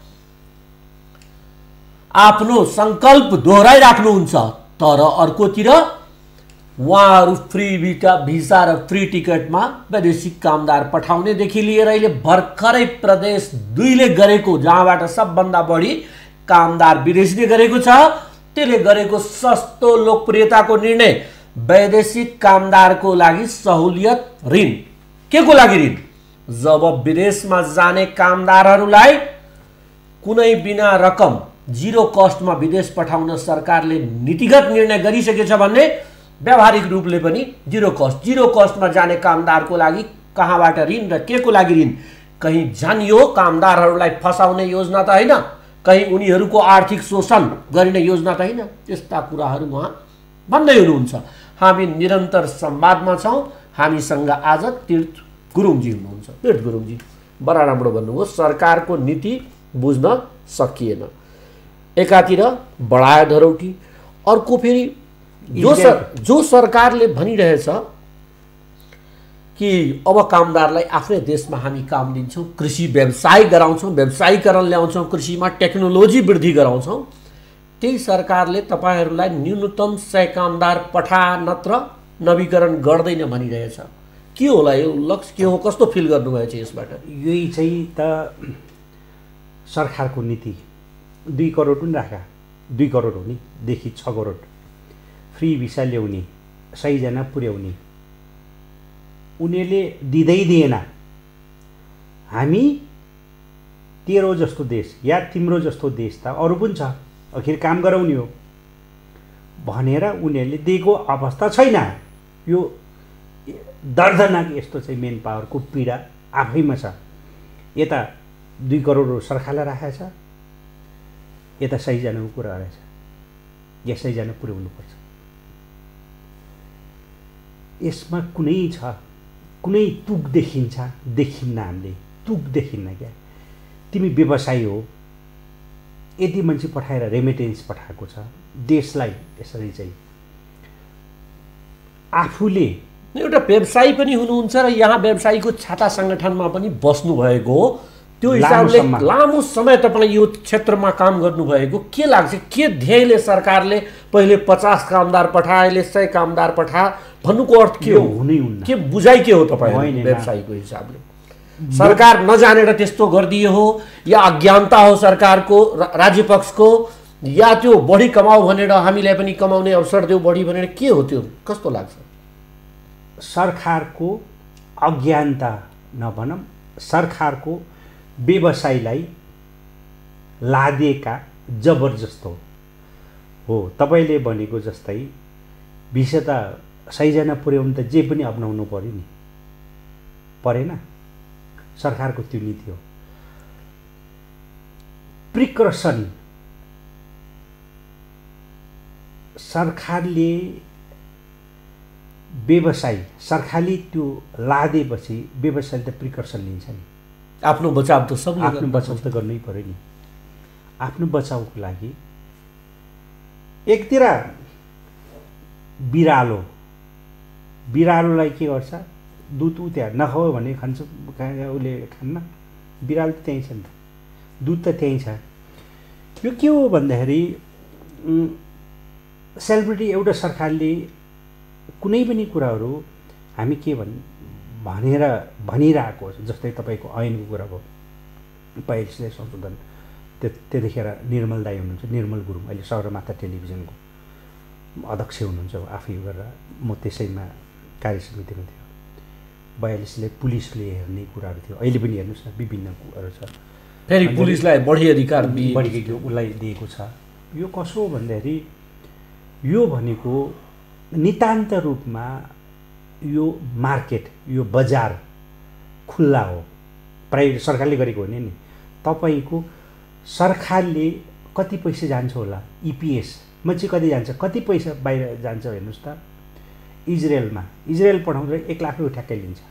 आफ्नो सङ्कल्प दोहोऱ्याइराख्नुहुन्छ। तर अर्कोतिर उहाँहरू फ्री भिसा भिसा र फ्री टिकटमा वैदेशिक कामदार पठाउनेदेखि लिएर अहिले भर्खरै प्रदेश दुईले गरेको, जहाँबाट सबभन्दा बढी कामदार विदेशीले गरेको छ, त्यसले गरेको सस्तो लोकप्रियताको निर्णय वैदेशिक कामदारको लागि सहुलियत ऋण। के को लागि ऋण? जब विदेशमा जाने कामदारहरूलाई कुनै बिना रकम जिरो कस्टमा विदेश पठाउन सरकारले नीतिगत निर्णय गरिसकेछ भने व्यावहारिक रूपले पनि जिरो कस्ट जिरो कस्टमा जाने कामदारको लागि कहाँबाट ऋण र के को लागि ऋण? कहीँ जानियो कामदारहरूलाई फसाउने योजना त होइन, कहीँ उनीहरूको आर्थिक शोषण गरिने योजना त होइन। त्यस्ता कुराहरू उहाँ भन्दै हुनुहुन्छ। हामी निरन्तर संवादमा छौँ। हामीसँग आज तीर्थ गुरुङजी हुनुहुन्छ। तीर्थ गुरुङजी बडा राम्रो भन्नुभयो, सरकारको नीति बुझ्न सकिएन। एकातिर बढायो धरौटी, अर्को फेरि जो सर जो सरकारले भनिरहेछ कि अब कामदारलाई आफ्नै देशमा हामी काम दिन्छौँ, कृषि व्यवसाय गराउँछौँ, व्यवसायीकरण ल्याउँछौँ, कृषिमा टेक्नोलोजी वृद्धि गराउँछौँ, त्यही सरकारले तपाईँहरूलाई न्यूनतम सय कामदार पठा नत्र नवीकरण गर्दैन भनिरहेछ। के होला यो लक्ष्य, के हो, कस्तो फिल गर्नुभएछ यसबाट? यही चाहिँ त सरकारको नीति। दुई करोड पनि राखा, दुई करोड हो नि, देखि छ करोड फ्री भिसा ल्याउने, सयजना पुर्याउने, उनीहरूले दिँदै दिएन। हामी तेरो जस्तो देश या तिम्रो जस्तो देश त अरू पनि छ, आखिर काम गराउने हो भनेर उनीहरूले दिएको अवस्था छैन। यो दर्दनाक यस्तो चाहिँ मेन पावरको पीडा आफैमा छ। यता दुई करोड सरकारलाई राखेको छ, यता सयजनाको कुरा रहेछ, या सयजना पुर्याउनुपर्छ। यसमा कुनै छ, कुनै तुक देखिन्छ देखिन्न, हामीले तुक देखिन्न क्या। तिमी व्यवसायी हो, यति मान्छे पठाएर रेमिटेन्स पठाएको छ देशलाई, यसरी चाहिँ आफूले एउटा व्यवसायी पनि हुनुहुन्छ र यहाँ व्यवसायीको छाता सङ्गठनमा पनि बस्नु भएको हो। त्यो हिसाबले लामो समय तपाईँ यो क्षेत्रमा काम गर्नुभएको, के लाग्छ, के ध्येयले सरकारले पहिले पचास कामदार पठाए, अहिले सय कामदार पठा भन्नुको अर्थ के हो? हुनै हुन्न। के बुझाइ के हो तपाईँ व्यवसायीको हिसाबले? सरकार नजानेर त्यस्तो गरिदिए हो, या अज्ञानता हो सरकारको, राज्य पक्षको, या त्यो बढी कमाऊ भनेर हामीलाई पनि कमाउने अवसर देऊ बढी भनेर, के हो त्यो? कस्तो लाग्छ? सरकारको अज्ञानता नभनौँ, सरकारको व्यवसायलाई लादिएका जबरजस्त हो। तपाईँले भनेको जस्तै भिसा त सयजना पुर्याउनु त जे पनि अपनाउनु पर्यो नि, परेन? सरकारको त्यो नीति हो। प्रिकर्सन सरकारले व्यवसाय सरकारले त्यो लादेपछि व्यवसायले त प्रिकर्सन लिन्छ नि। आफ्नो बचाव त सबले आफ्नो बचाउ त गर्नै पर्यो नि। आफ्नो बचाउको लागि एकतिर बिरालो बिरालोलाई के गर्छ, दुध उ त्यहाँ नखाऊ भने खान्छ, उसले खान्न, बिरालो त त्यहीँ छ नि त, दुध त त्यहीँ छ। यो के हो भन्दाखेरि सेलिब्रिटी एउटा सरकारले कुनै पनि कुराहरू हामी के भन् भनेर भनिरहेको, जस्तै तपाईँको ऐनको कुरा भयो, बयालिसले संशोधन, त्यो त्यतिखेर निर्मल दाई हुनुहुन्छ, निर्मल गुरुङ, अहिले सगरमाथा टेलिभिजनको अध्यक्ष हुनुहुन्छ आफै गरेर, म त्यसैमा कार्य समितिमा थियो। बयालिसले पुलिसले हेर्ने कुराहरू थियो, अहिले पनि हेर्नुहोस् न विभिन्न कुराहरू छ, फेरि पुलिसलाई बढी अधिकार बढी उसलाई दिएको छ। यो कसो हो भन्दाखेरि यो भनेको नितान्त रूपमा यो मार्केट, यो बजार खुल्ला हो, प्राइभेट सरकारले गरेको होइन नि। तपाईँको सरकारले कति पैसा जान्छ होला, इपिएस मान्छे कति जान्छ, कति पैसा बाहिर जान्छ हेर्नुहोस् त। इजरायलमा इजरायल पठाउँदा एक लाख रुपियाँ ठ्याक्कै लिन्छ,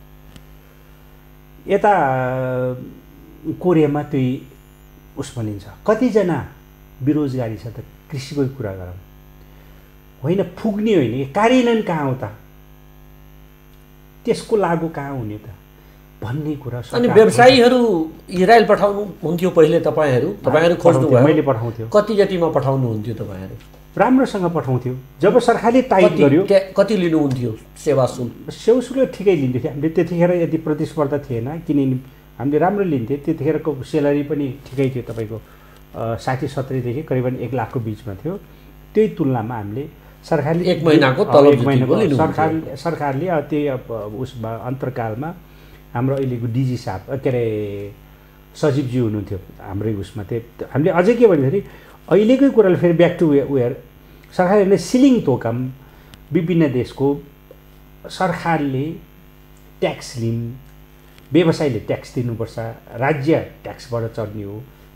यता कोरियामा त्यही उसमा लिन्छ। कतिजना बेरोजगारी छ त, कृषिकै कुरा गरौँ, होइन पुग्ने होइन, कार्यान्वयन कहाँ हो त, त्यसको लागु कहाँ हुने त भन्ने कुरा। अनि व्यवसायीहरू इजरायल पठाउनु हुन्थ्यो पहिले, तपाईँहरू तपाईँहरू खोज्नुभयो, मैले पठाउँथ्यो। कति जतिमा पठाउनुहुन्थ्यो तपाईँहरू? राम्रोसँग पठाउँथ्यो। जब सरकारले टाइट गर्यो, कति लिनुहुन्थ्यो सेवा शुल्क? सेवा शुल्क ठिकै लिन्थ्यो। हामीले त्यतिखेर यति प्रतिस्पर्धा थिएन, किनभने हामीले राम्रो लिन्थ्यो। त्यतिखेरको सेलरी पनि ठिकै थियो, तपाईँको साठी सत्तरीदेखि करिबन एक लाखको बिचमा थियो। त्यही तुलनामा हामीले सरकारले एक महिनाको तलब एक महिनाको सरकार सरकारले त्यही उसमा अन्तर्कालमा हाम्रो अहिलेको डिजी साहब के अरे सचिवजी हुनुहुन्थ्यो हाम्रै उसमा। त्यो हामीले अझै के भन्दाखेरि अहिलेकै कुराले फेरि ब्याक टु वेयर, सरकारले सिलिङ तोकम विभिन्न देशको सरकारले ट्याक्स लिन, व्यवसायले ट्याक्स दिनुपर्छ, राज्य ट्याक्सबाट चढ्ने हो,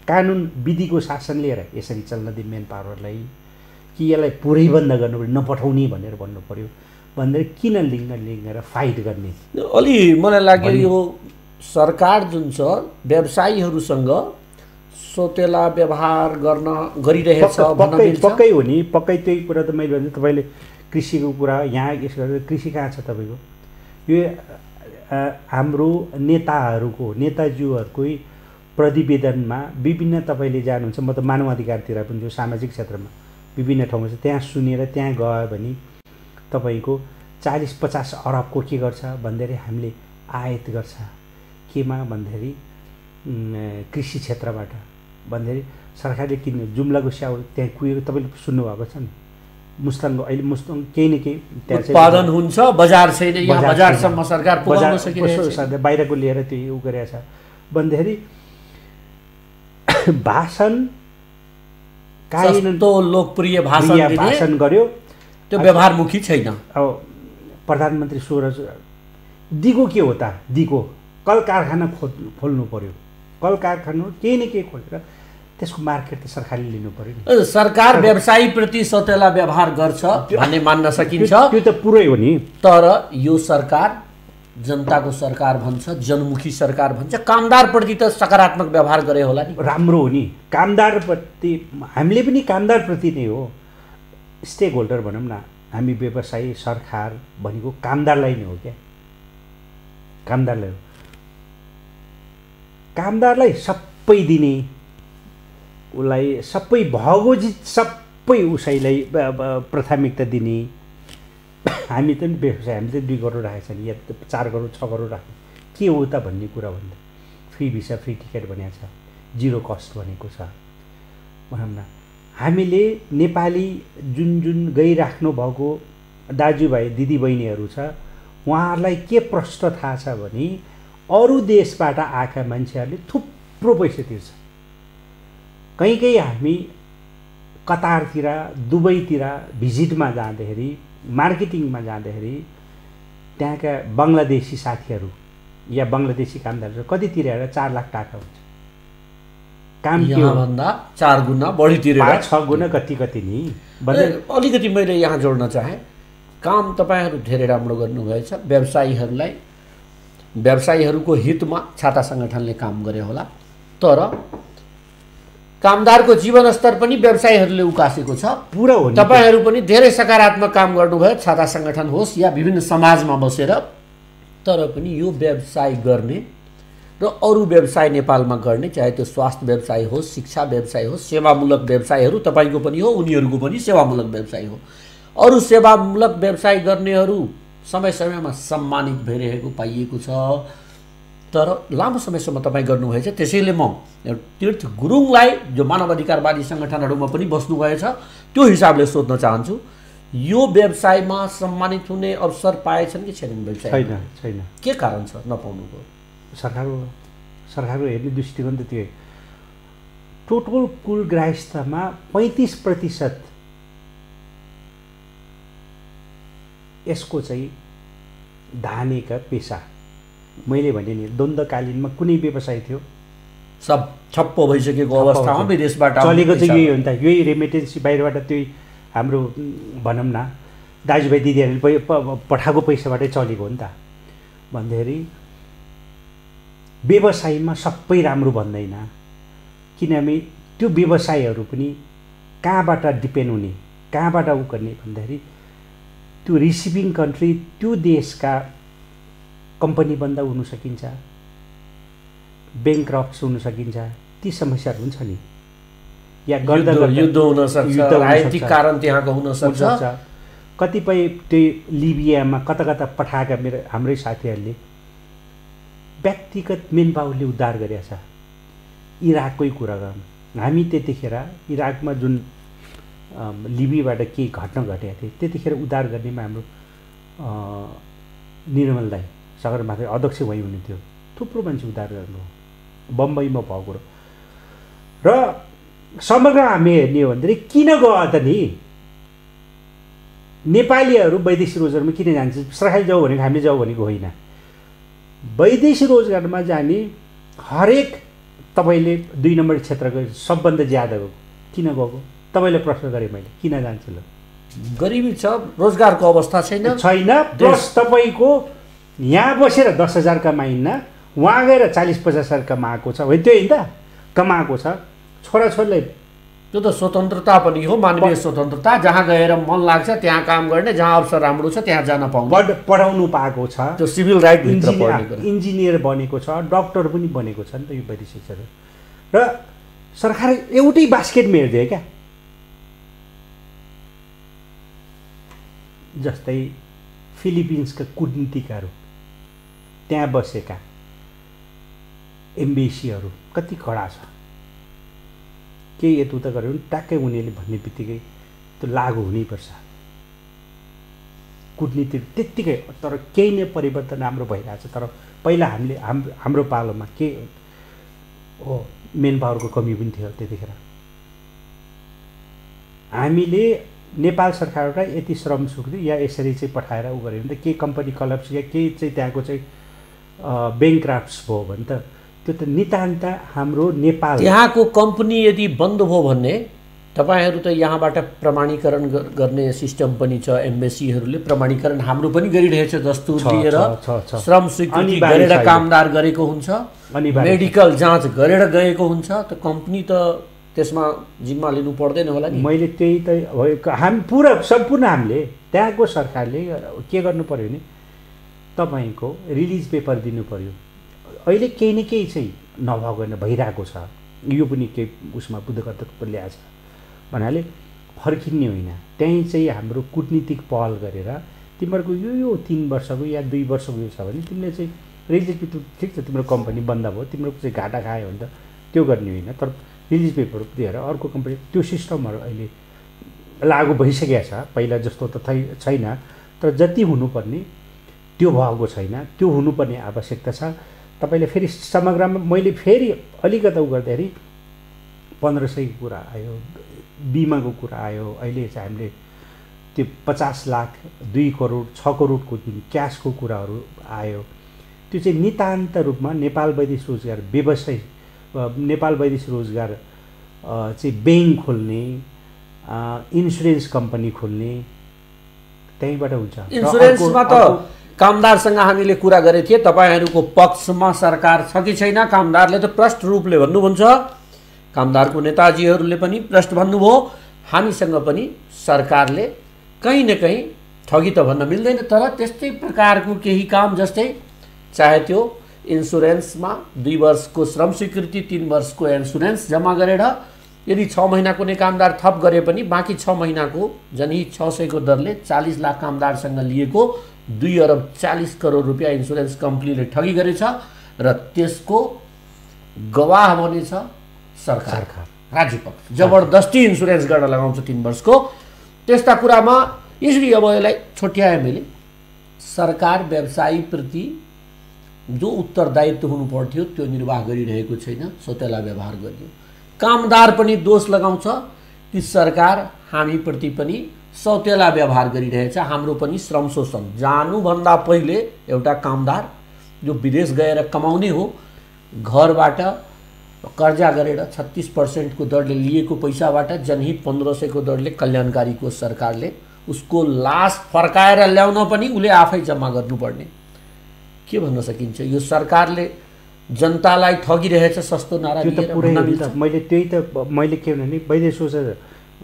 कानुन विधिको शासन लिएर यसरी चल्न दिने मेन पावरलाई कि यसलाई पुरै बन्द गर्नु पर्यो नपठाउने भनेर भन्नु पर्यो भनेर किन लिङ्ग लिङ्गेर फाइट गर्ने अलि मलाई लाग्यो यो सरकार जुन छ व्यवसायीहरूसँग सोतेला व्यवहार गर्न गरिरहेछ भन्न मिल्छ पक्कै हो नि पक्कै त्यही कुरा त मैले भने तपाईँले कृषिको कुरा यहाँ यस गरेर कृषि कहाँ छ तपाईँको यो हाम्रो नेताहरूको नेताज्यूहरूकै प्रतिवेदनमा विभिन्न तपाईँले जानुहुन्छ म त मानव अधिकारतिर पनि जो सामाजिक क्षेत्रमा विभिन्न ठाउँमा छ त्यहाँ सुनेर त्यहाँ गयो भने तपाईँको चालिस पचास अरबको के गर्छ भन्दाखेरि हामीले आयात गर्छ केमा भन्दाखेरि कृषि क्षेत्रबाट भन्दाखेरि सरकारले किन जुम्लाको स्याउ त्यहाँ कुहिएको तपाईँले सुन्नुभएको छ नि मुस्ताङको अहिले मुस्ताङ केही न केही त्यहाँ उत्पादन हुन्छ बजार छैन यहाँ बजारसम्म सरकार पुगाउन सकिरहेको छ बाहिरको लिएर त्यो उ गरेको छ भन्दाखेरि भाषण कस्तो लोकप्रिय भाषण भाषण गर्यो त्यो व्यवहारमुखी छैन अब प्रधानमन्त्री सूरज दिगो के हो त दिगो कल कारखाना खोल्नु खोल्नु पर्यो कल कारखाना केही न केही खोलेर त्यसको मार्केट त सरकारले लिनु पर्यो नि सरकार व्यवसायीप्रति सतेला व्यवहार गर्छ भन्ने मान्न सकिन्छ त्यो त पुरै हो नि तर यो सरकार जनताको सरकार भन्छ जनमुखी सरकार भन्छ कामदारप्रति त सकारात्मक व्यवहार गरे होला नि राम्रो हो नि कामदारप्रति हामीले पनि कामदारप्रति नै हो स्टेक होल्डर भनौँ न हामी व्यवसायी सरकार भनेको कामदारलाई नै हो क्या कामदारलाई हो कामदारलाई सबै दिने उसलाई सबै भगोजित सबै उसैलाई प्राथमिकता दिने हामी त व्यवसाय हामीले दुई करोड राखेको छ नि या चार करोड छ करोड राख्यो के हो त भन्ने कुरा भन्दा फ्री भिसा फ्री टिकट भनेको छ जिरो कस्ट भनेको छ भनौँ न हामीले नेपाली जुन जुन गइराख्नु भएको दाजुभाइ दिदीबहिनीहरू छ उहाँहरूलाई के प्रश्न थाहा छ भने अरू देशबाट आएका मान्छेहरूले थुप्रो पैसा तिर्छ कहीँ कहीँ हामी कतारतिर दुबईतिर भिजिटमा जाँदाखेरि मार्केटिङमा जाँदाखेरि त्यहाँका बङ्गलादेशी साथीहरू या बङ्गलादेशी कामदारहरू कति तिरेर चार लाख टाका हुन्छ काम के भन्दा चार गुणा बढी तिरेर छ गुणा कति कति नि अलिकति मैले यहाँ जोड्न चाहेँ काम तपाईँहरू धेरै राम्रो गर्नुभएछ व्यवसायीहरूलाई व्यवसायीहरूको हितमा छाता सङ्गठनले काम गरे होला तर कामदारको जीवन स्तर पनि व्यवसायीहरूले उकासेको छ पुरा हो तपाईँहरू पनि धेरै सकारात्मक काम गर्नुभयो छाता सङ्गठन होस् या विभिन्न समाजमा बसेर तर पनि यो व्यवसाय गर्ने र अरू व्यवसाय नेपालमा गर्ने चाहे त्यो स्वास्थ्य व्यवसाय होस् शिक्षा व्यवसाय होस् सेवामूलक व्यवसायहरू तपाईँको पनि हो उनीहरूको पनि सेवामूलक व्यवसाय हो अरू सेवामूलक व्यवसाय गर्नेहरू समय समयमा सम्मानित भइरहेको पाइएको छ तर लामो समयसम्म तपाईँ गर्नुभएछ त्यसैले म तीर्थ गुरुङलाई जो मानवाधिकारवादी सङ्गठनहरूमा पनि बस्नुभएछ त्यो हिसाबले सोध्न चाहन्छु यो व्यवसायमा सम्मानित हुने अवसर पाएछन् कि छैनन् व्यवसाय छैन छैन के कारण छ नपाउनुको सरकारको सरकारको हेर्ने दृष्टिकोण त त्यो टोटल कुल गृहस्थमा पैँतिस प्रतिशत यसको चाहिँ धानेका पेसा मैले भने नि द्वन्द्वकालीनमा कुनै व्यवसाय थियो सब छप्पो भइसकेको अवस्थामा विदेशबाट चलेको चाहिँ यही हो नि त यही रेमिटेन्स बाहिरबाट त्यही हाम्रो भनौँ न दाजुभाइ दिदीहरूले पठाएको पैसाबाटै चलेको हो नि त भन्दाखेरि व्यवसायमा सबै राम्रो भन्दैन किनभने त्यो व्यवसायहरू पनि कहाँबाट डिपेन्ड हुने कहाँबाट उ गर्ने भन्दाखेरि त्यो रिसिभिङ कन्ट्री त्यो देशका कम्पनी बन्द हुन सकिन्छ ब्याङ्क्रप्ट हुन सकिन्छ ती समस्याहरू हुन्छ नि या गर्दा युद्ध हुन सक्छ राजनीतिक कारण त्यहाँको हुन सक्छ कतिपय त्यही लिबियामा कता कता पठाएका मेरो हाम्रै साथीहरूले व्यक्तिगत मेन पावरले उद्धार गरेका छ इराककै कुरा गर्नु हामी त्यतिखेर इराकमा जुन लिबीबाट केही घटना घटेका थिए त्यतिखेर उद्धार गर्नेमा हाम्रो निर्मल दाई सगरमाथा अध्यक्ष भइ हुनुहुन्थ्यो थुप्रो मान्छे उद्धार गर्नु बम्बईमा भएको र समग्र हामी हेर्ने हो भन्दाखेरि किन गयो त नि नेपालीहरू वैदेशिक रोजगारमा किन जान्छ सरकारी जाऊ भनेको हामीले जाऊ भनेको होइन वैदेशिक रोजगारमा जाने हरेक तपाईँले दुई नम्बर क्षेत्रको सबभन्दा ज्यादा गएको किन गएको तपाईँले प्रश्न गरेँ मैले किन जान्छु ल गरिबी छ रोजगारको अवस्था छैन छैन प्लस तपाईँको यहाँ बसेर दस हजार कमाइन्न वहाँ गएर चालिस पचास हजार कमाएको छ होइन त्यो होइन त कमाएको छ छोराछोरीलाई त्यो त स्वतन्त्रता पनि हो मानवीय स्वतन्त्रता जहाँ गएर मन लाग्छ त्यहाँ काम गर्ने जहाँ अवसर राम्रो छ त्यहाँ जान पाउने पढ पढाउनु पाएको छ त्यो सिभिल राइट इन्जिनियर इन्जिनियर बनेको छ डक्टर पनि बनेको छ नि त यो वैदेशिक क्षेत्र र सरकार एउटै बास्केट मेर्दियो क्या जस्तै फिलिपिन्सका कुटनीतिकहरू त्यहाँ बसेका एम्बेसीहरू कति कडा छ केही यतुता गऱ्यो भने ट्याक्कै उनीहरूले भन्ने बित्तिकै त्यो लागु हुनैपर्छ कुटनीति त्यत्तिकै तर केही नै परिवर्तन राम्रो भइरहेछ तर पहिला हामीले हाम्रो हाम्रो पालोमा के हो मेन पावरको कमी पनि थियो त्यतिखेर हामीले नेपाल सरकारलाई यति श्रम सुक्दै या यसरी चाहिँ पठाएर उ गऱ्यो भने त के कम्पनी कलप्स या केही चाहिँ त्यहाँको चाहिँ ब्याङ्क्राफ्ट्स भयो भने त त्यो त नितान्त हाम्रो नेपाल त्यहाँको कम्पनी यदि बन्द भयो भने तपाईँहरू त यहाँबाट प्रमाणीकरण गर्ने सिस्टम पनि छ एम्बेसीहरूले प्रमाणीकरण हाम्रो पनि गरिरहेछ दस्तुर दिएर श्रम स्वीकृति गरेर कामदार गरेको हुन्छ मेडिकल जाँच गरेर गएको हुन्छ त कम्पनी त त्यसमा जिम्मा लिनु पर्दैन होला नि मैले त्यही त हामी पुरा सम्पूर्ण हामीले त्यहाँको सरकारले के गर्नु पर्यो भने तपाईँको रिलिज पेपर दिनु पर्यो अहिले केही न केही चाहिँ नभएको होइन भइरहेको छ यो पनि केही उसमा बुद्धकर्तको ल्याएको छ भन्नाले फर्किने होइन त्यहीँ चाहिँ हाम्रो कुटनीतिक पहल गरेर तिमीहरूको यो यो तिन वर्षको या दुई वर्षको यो छ भने तिमीले चाहिँ रिलिज पेपर ठिक छ तिम्रो कम्पनी बन्द भयो तिम्रो चाहिँ घाटा खायो भने त त्यो गर्ने होइन तर रिलिज पेपर दिएर अर्को कम्पनी त्यो सिस्टमहरू अहिले लागु भइसकेको छ पहिला जस्तो त छैन तर जति हुनुपर्ने त्यो भएको छैन त्यो हुनुपर्ने आवश्यकता छ तपाईँले फेरि समग्रमा मैले फेरि अलिकति उ गर्दाखेरि पन्ध्र सयको कुरा आयो बिमाको कुरा आयो अहिले चाहिँ हामीले त्यो पचास लाख दुई करोड छ करोडको जुन क्यासको कुराहरू आयो त्यो चाहिँ नितान्त रूपमा नेपाल वैदेशिक रोजगार व्यवसाय नेपाल वैदेशिक रोजगार चाहिँ ब्याङ्क खोल्ने इन्सुरेन्स कम्पनी खोल्ने त्यहीँबाट हुन्छ इन्सुरेन्समा त कामदारसँग हामीले कुरा गरेको थिए तपाईँहरूको पक्षमा सरकार छ कि छैन कामदारले त प्रष्ट रूपले भन्नुहुन्छ कामदारको नेताजीहरूले पनि प्रष्ट भन्नुभयो हामीसँग पनि सरकारले कहीँ न कहीँ ठगी त भन्न मिल्दैन तर त्यस्तै प्रकारको केही काम जस्तै चाहे त्यो इन्सुरेन्समा दुई वर्षको श्रम स्वीकृति तीन वर्षको इन्सुरेन्स जम्मा गरेर यदि छ महिना कुनै कामदार थप गरे पनि बाँकी छ महिनाको जनी छ सयको दरले चालिस लाख कामदारसँग लिएको दुई अरब चालिस करोड रुपियाँ इन्सुरेन्स कम्पनीले ठगी गरेछ र त्यसको गवाह बनेछ सरकार राज्य पक्ष जबरदस्ती इन्सुरेन्स गर्न लगाउँछ तीन वर्षको त्यस्ता कुरामा यसरी अब यसलाई छोट्याए मैले सरकार व्यवसायीप्रति जो उत्तरदायित्व हुनु पर्थ्यो त्यो निर्वाह गरिरहेको छैन सौतेला व्यवहार गरियो कामदार पनि दोष लगाउँछ कि सरकार हामीप्रति पनि सौतेला व्यवहार गरिरहेछ हाम्रो पनि श्रम शोषण जानुभन्दा पहिले एउटा कामदार जो विदेश गएर कमाउने हो घरबाट कर्जा गरेर छत्तीस पर्सेन्टको दरले लिएको पैसाबाट जनहित पन्ध्र सयको दरले कल्याणकारीको सरकारले उसको लास फर्काएर ल्याउन पनि उसले आफै जम्मा गर्नुपर्ने के भन्न सकिन्छ यो सरकारले जनतालाई ठगिरहेछ सस्तो नारा दिएर मैले त्यही त मैले के भने वैदेशिक रोजगार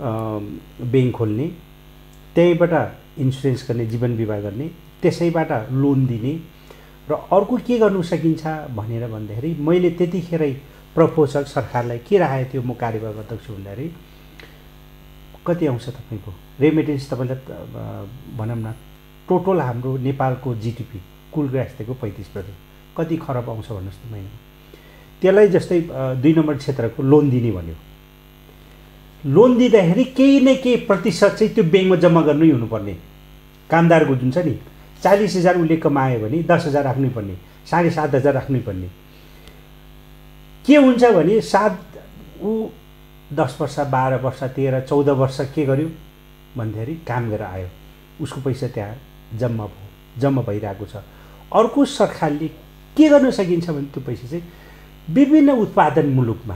ब्याङ्क खोल्ने त्यहीँबाट इन्सुरेन्स गर्ने जीवन बिमा गर्ने त्यसैबाट लोन दिने र अर्को के गर्नु सकिन्छ भनेर भन्दाखेरि मैले त्यतिखेरै प्रपोजल सरकारलाई के राखेको थियो म कार्यवाहक अध्यक्ष हुँदाखेरि कति आउँछ तपाईँको रेमिटेन्स तपाईँलाई भनौँ न टोटल हाम्रो नेपालको जिडिपी कुल ग्रास्यको पैँतिस प्रतिशत कति खरब आउँछ भन्नुहोस् त महिनामा त्यसलाई जस्तै दुई नम्बर क्षेत्रको लोन दिने भन्यो लोन दिँदाखेरि केही न केही प्रतिशत चाहिँ त्यो ब्याङ्कमा जम्मा गर्नै हुनुपर्ने कामदारको जुन छ नि चालिस हजार उसले कमायो भने दस हजार राख्नै पर्ने साढे सात हजार राख्नै पर्ने के हुन्छ भने सात ऊ दस वर्ष बाह्र वर्ष तेह्र चौध वर्ष के गर्यो भन्दाखेरि काम गरेर आयो उसको पैसा त्यहाँ जम्मा भयो जम्मा भइरहेको छ अर्को सरकारले के गर्न सकिन्छ भने त्यो पैसा चाहिँ विभिन्न उत्पादन मुलुकमा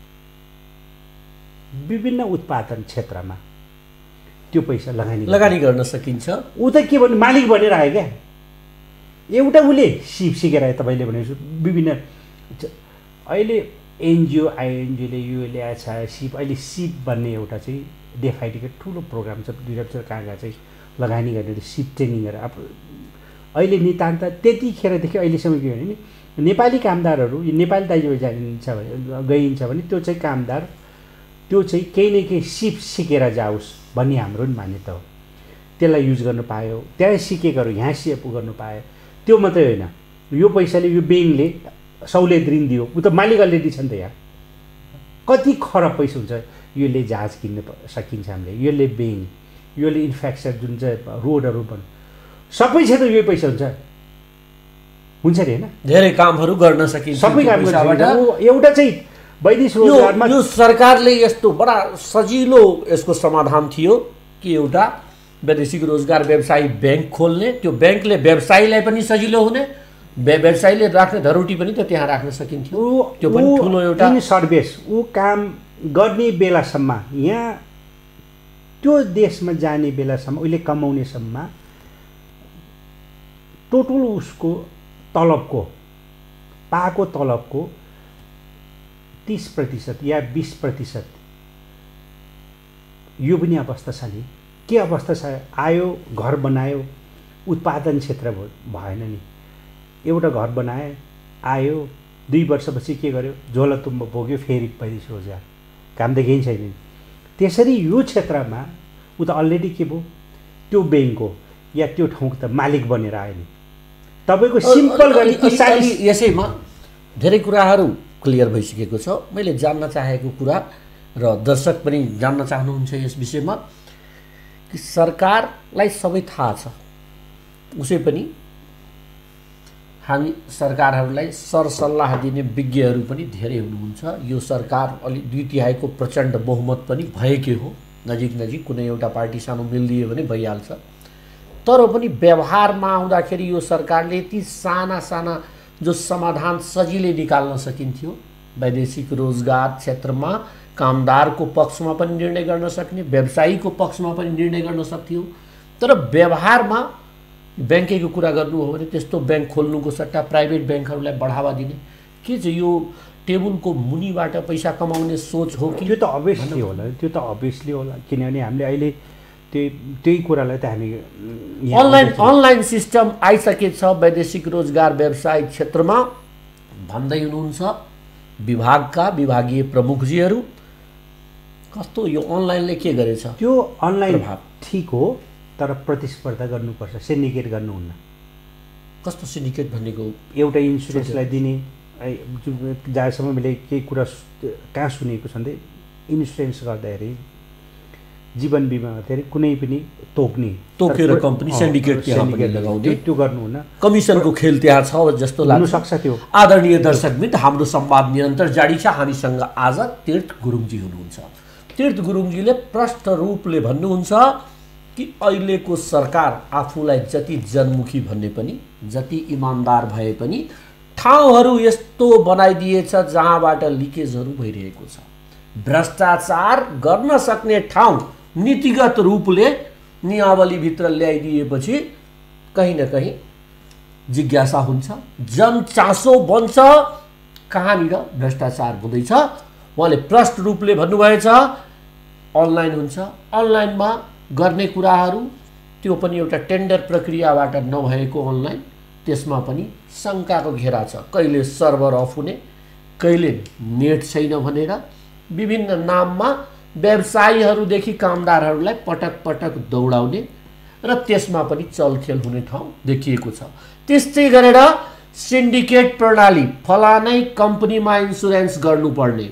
विभिन्न उत्पादन क्षेत्रमा त्यो पैसा लगानी लगानी गर्न सकिन्छ। ऊ त के भन्नु मालिक बनेर आयो क्या। एउटा उसले सिप सिकेर आयो। तपाईँले भनेको विभिन्न अहिले एनजिओ आइएनजिओले यो ल्याएको छ सिप। अहिले सिप भन्ने एउटा चाहिँ डेफआइटीको ठुलो प्रोग्राम छ। दुई हजार कहाँ कहाँ चाहिँ लगानी गर्ने सिप ट्रेनिङ गरेर अब अहिले नितान्त त्यतिखेरदेखि अहिलेसम्म के भने नि नेपाली कामदारहरू नेपाली दाइजो जानिन्छ भने गइन्छ भने त्यो चाहिँ कामदार त्यो चाहिँ केही न केही सिप सिकेर जाओस् भन्ने हाम्रो नि मान्यता हो। त्यसलाई युज गर्नु पायो, त्यहाँ सिकेकोहरू यहाँ सिप गर्नु पायो। त्यो मात्रै होइन, यो पैसाले यो ब्याङ्कले सहुलियत ऋण दियो, ऊ त मालिक अलरेडी छ नि त। यहाँ कति खराब पैसा हुन्छ। यसले जहाज किन्न सकिन्छ हामीले, यसले ब्याङ्क, यसले इन्फ्रास्ट्रक्चर जुन चाहिँ रोडहरू बन सबै क्षेत्र यही पैसा हुन्छ हुन्छ नि होइन। धेरै कामहरू गर्न सकिन्छ सबै काम गर्न। एउटा चाहिँ वैदेशिक रोजगारमा यो सरकारले यस्तो बडा सजिलो यसको समाधान थियो कि एउटा वैदेशिक रोजगार व्यवसायी ब्याङ्क खोल्ने। त्यो ब्याङ्कले व्यवसायीलाई पनि सजिलो हुने, व्यवसायीले राख्ने धरोटी पनि त त्यहाँ राख्न सकिन्थ्यो। त्यो पनि ठुलो एउटा इन सर्भिस ऊ काम गर्ने बेलासम्म यहाँ त्यो देशमा जाने बेलासम्म उसले कमाउनेसम्म टोटल उसको तलबको पाएको तलबको तीस प्रतिशत या बीस प्रतिशत यो पनि अवस्था छ नि। के अवस्था छ? आयो घर बनायो, उत्पादन क्षेत्र भएन नि। एउटा घर बनाए, आयो, दुई वर्षपछि के गर्यो? झोलतुम्ब भोग्यो, फेरि वैदेशिक रोजगार, काम त केही छैन। त्यसरी यो क्षेत्रमा ऊ त अलरेडी के भयो? त्यो ब्याङ्कको या त्यो ठाउँको त मालिक बनेर आयो नि। तपाईँको सिम्पल गरी यसैमा धेरै कुराहरू क्लियर भइसकेको छ। मैले जान्न चाहेको कुरा र दर्शक पनि जान्न चाहनुहुन्छ यस विषयमा कि सरकारलाई सबै थाहा छ, उसै पनि हामी सरकारहरूलाई सरसल्लाह दिने विज्ञहरू पनि धेरै हुनुहुन्छ। यो सरकार अलि दुई तिहाईको प्रचण्ड बहुमत पनि भएकै हो। नजिक नजिक कुनै एउटा पार्टी सानो मिलिदियो भने भइहाल्छ। तर पनि व्यवहारमा आउँदाखेरि यो सरकारले ती साना साना जो समाधान सजिलै निकाल्न सकिन्थ्यो, वैदेशिक रोजगार क्षेत्रमा कामदारको पक्षमा पनि निर्णय गर्न सक्ने, व्यवसायीको पक्षमा पनि निर्णय गर्न सक्थ्यो। तर व्यवहारमा ब्याङ्कैको कुरा गर्नु हो भने त्यस्तो ब्याङ्क खोल्नुको सट्टा प्राइभेट ब्याङ्कहरूलाई बढावा दिने के चाहिँ यो टेबलको मुनिबाट पैसा कमाउने सोच हो कि? त्यो त अभियसली होला, त्यो त अभियसली होला। किनभने हामीले अहिले त्यही त्यही कुरालाई त हामी अनलाइन अनलाइन सिस्टम आइसकेछ वैदेशिक रोजगार व्यवसाय क्षेत्रमा भन्दै हुनुहुन्छ विभागका विभागीय प्रमुखजीहरू। कस्तो यो अनलाइनले के गरेछ? त्यो अनलाइन ठिक हो, तर प्रतिस्पर्धा गर्नुपर्छ, सिन्डिकेट गर्नुहुन्न। कस्तो सिन्डिकेट भनेको? एउटा इन्सुरेन्सलाई दिने, जहाँसम्म मैले केही कुरा कहाँ सुनेको छ भने इन्सुरेन्स गर्दाखेरि जीवन बिमा गर्दाखेरि कुनै पनि तोक्ने तोकेर कम्पनी सिन्डिकेट त्यहाँ पनि लगाउने, त्यो गर्नुहुन्न। कमिसनको खेल त्यहाँ छ जस्तो लाग्छ सक्छ। त्यो आदरणीय दर्शकमित्र, हाम्रो संवाद निरन्तर जारी छ। हामीसँग आज तीर्थ गुरुङजी हुनुहुन्छ। तीर्थ गुरुङजीले प्रष्ट रूपले भन्नुहुन्छ कि अहिलेको सरकार आफूलाई जति जनमुखी भन्ने पनि, जति इमान्दार भए पनि ठाउँहरू यस्तो बनाइदिएछ जहाँबाट लिकेजहरू भइरहेको छ। भ्रष्टाचार गर्न सक्ने ठाउँ नीतिगत रूपले नियावलीभित्र ल्याइदिएपछि कहीँ न कहीँ जिज्ञासा हुन्छ, जनचासो बन्छ कहाँनिर भ्रष्टाचार हुँदैछ। उहाँले प्रष्ट रूपले भन्नुभएछ अनलाइन हुन्छ। अनलाइनमा गर्ने कुराहरू त्यो पनि एउटा टेन्डर प्रक्रियाबाट नभएको अनलाइन, त्यसमा पनि शङ्काको घेरा छ। कहिले सर्भर अफ हुने, कहिले नेट छैन भनेर विभिन्न नाममा व्यवसायीहरूदेखि कामदारहरूलाई पटक पटक दौडाउने र त्यसमा पनि चलखेल हुने ठाउँ देखिएको छ। त्यस्तै गरेर सिन्डिकेट प्रणाली, फलानै कम्पनीमा इन्सुरेन्स गर्नुपर्ने,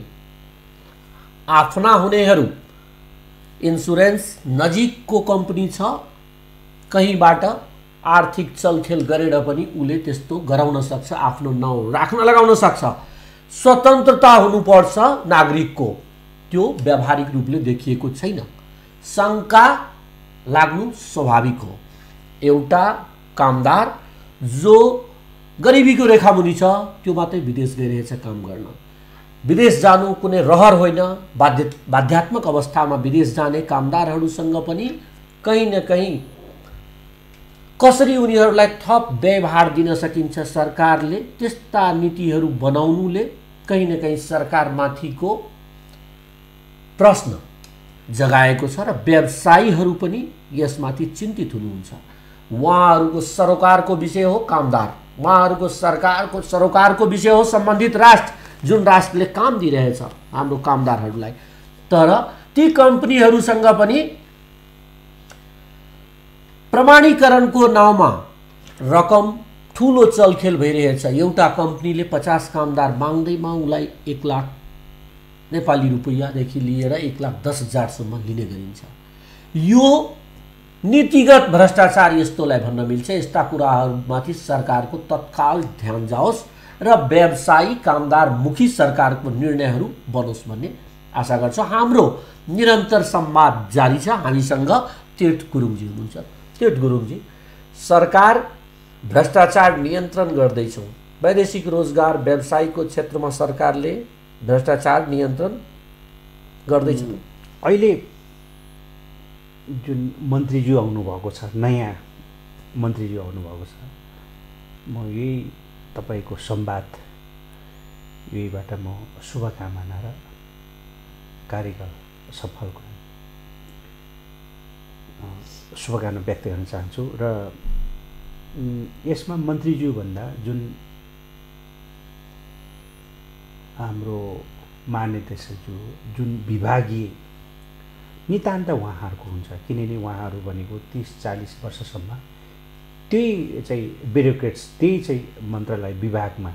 आफ्ना हुनेहरू इन्सुरेन्स नजिकको कम्पनी छ, कहीँबाट आर्थिक चलखेल गरेर पनि उसले त्यस्तो गराउन सक्छ, आफ्नो नाउँ राख्न लगाउन सक्छ। स्वतन्त्रता हुनुपर्छ नागरिकको, त्यो व्यावहारिक रूपले देखिएको छैन। शङ्का लाग्नु स्वाभाविक हो। एउटा कामदार जो गरिबीको रेखामुनि छ त्यो मात्रै विदेश गइरहेछ काम गर्न। विदेश जानु कुनै रहर होइन, बाध्य बाध्यात्मक अवस्थामा विदेश जाने कामदारहरूसँग पनि कहीँ न कहीँ कसरी उनीहरूलाई थप व्ययभार दिन सकिन्छ सरकारले त्यस्ता नीतिहरू बनाउनुले कहीँ न कहीँ सरकारमाथिको प्रश्न जगाएको छ र व्यवसायीहरू पनि यसमाथि चिन्तित हुनुहुन्छ। उहाँहरूको सरोकारको विषय हो कामदार, उहाँहरूको सरकारको सरोकारको विषय हो सम्बन्धित राष्ट्र जुन राष्ट्रले काम दिइरहेछ हाम्रो कामदारहरूलाई। तर ती कम्पनीहरूसँग पनि प्रमाणीकरणको नाउँमा रकम ठुलो चलखेल भइरहेछ। एउटा कम्पनीले पचास कामदार माग्दैमा उसलाई एक लाख नेपाली रुपैयाँदेखि लिएर एक लाख दस हजारसम्म लिने गरिन्छ। यो नीतिगत भ्रष्टाचार यस्तोलाई भन्न मिल्छ। यस्ता कुराहरूमाथि सरकारको तत्काल ध्यान जाओस् र व्यवसायी कामदार मुखी सरकारको निर्णयहरू बनोस् भन्ने आशा गर्छौँ। हाम्रो निरन्तर संवाद जारी छ। हामीसँग तीर्थ गुरुङजी हुनुहुन्छ। तीर्थ गुरुङजी, सरकार भ्रष्टाचार नियन्त्रण गर्दैछौँ, वैदेशिक रोजगार व्यवसायको क्षेत्रमा सरकारले भ्रष्टाचार नियन्त्रण गर्दैछ। अहिले जुन मन्त्रीज्यू आउनुभएको छ, नयाँ मन्त्रीज्यू आउनुभएको छ, म यही तपाईँको संवाद यहीबाट म शुभकामना र कार्यकाल सफलको शुभकामना व्यक्त गर्न चाहन्छु। र यसमा मन्त्रीज्यू भन्दा जुन हाम्रो महानिर्देशकज्यू जुन विभागीय नितान्त उहाँहरूको हुन्छ, किनभने उहाँहरू भनेको तिस चालिस वर्षसम्म त्यही चाहिँ ब्युरोक्रेट्स त्यही चाहिँ मन्त्रालय विभागमा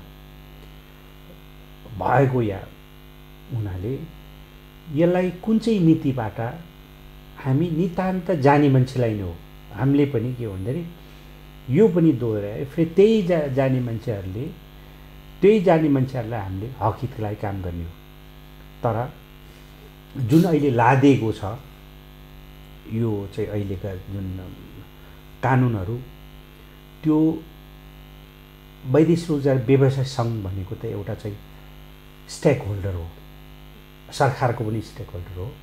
भएको या हुनाले यसलाई कुन चाहिँ नीतिबाट हामी नितान्त जाने मान्छेलाई नै हो हामीले पनि के भन्दाखेरि यो पनि दोहोऱ्यायो। फेरि त्यही जा जाने मान्छेहरूले त्यही जाने मान्छेहरूलाई हामीले हक हितको लागि काम गर्ने हो। तर जुन अहिले लादिएको छ यो चाहिँ अहिलेका जुन कानुनहरू, त्यो वैदेशिक रोजगार व्यवसाय सङ्घ भनेको त एउटा चाहिँ स्टेक होल्डर हो, सरकारको पनि स्टेक होल्डर हो।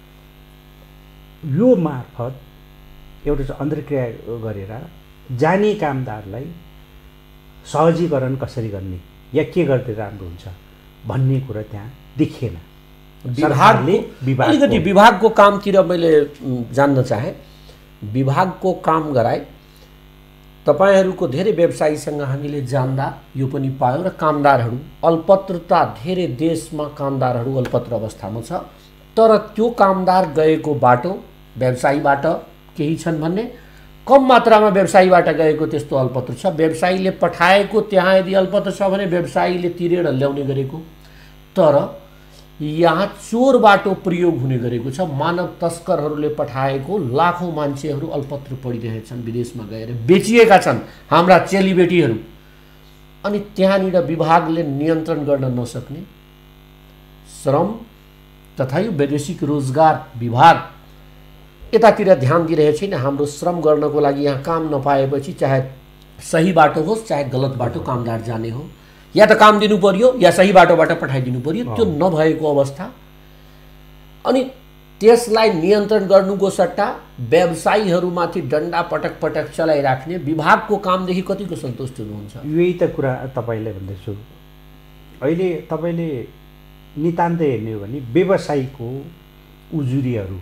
यो मार्फत एउटा चाहिँ अन्तर्क्रिया गरेर जाने कामदारलाई सहजीकरण कसरी गर्ने या के गर्दै राम्रो हुन्छ भन्ने कुरा त्यहाँ देखिएन। विभागले अलिकति विभागको कामतिर मैले जान्न चाहेँ। विभागको काम गराए तपाईहरूको धेरै व्यवसायीसँग हामीले जान्दा यो पनि पायौँ र कामदारहरू अल्पत्रता धेरै देशमा कामदारहरू अल्पत्र अवस्थामा छ। तर त्यो कामदार गएको बाटो व्यवसायीबाट केही छन् भन्ने, कम मात्रामा व्यवसायीबाट गएको त्यस्तो अल्पत्र छ। व्यवसायीले पठाएको त्यहाँ यदि अल्पत्र छ भने व्यवसायीले तिरेर ल्याउने गरेको, तर यहाँ चोर बाटो प्रयोग हुने गरेको छ। मानव तस्करहरूले पठाएको लाखौँ मान्छेहरू अल्पत्र पडिरहेछन्, विदेशमा गएर बेचिएका छन् हाम्रा चेलीबेटीहरू। अनि त्यहाँनिर विभागले नियन्त्रण गर्न नसक्ने, श्रम तथा यो वैदेशिक रोजगार विभाग यतातिर ध्यान दिइरहेको छैन। हाम्रो श्रम गर्नको लागि यहाँ काम नपाएपछि चाहे सही बाटो होस् चाहे गलत बाटो कामदार जाने हो, या त काम दिनु पर्यो या सही बाटोबाट पठाइदिनु पर्यो, त्यो नभएको अवस्था। अनि त्यसलाई नियन्त्रण गर्नुको सट्टा व्यवसायीहरूमाथि डन्डा पटक पटक चलाइराख्ने विभागको कामदेखि कतिको सन्तुष्ट हुनुहुन्छ? यही त कुरा तपाईँलाई भन्दैछु। अहिले तपाईँले नितान्त हेर्ने हो भने व्यवसायीको उजुरीहरू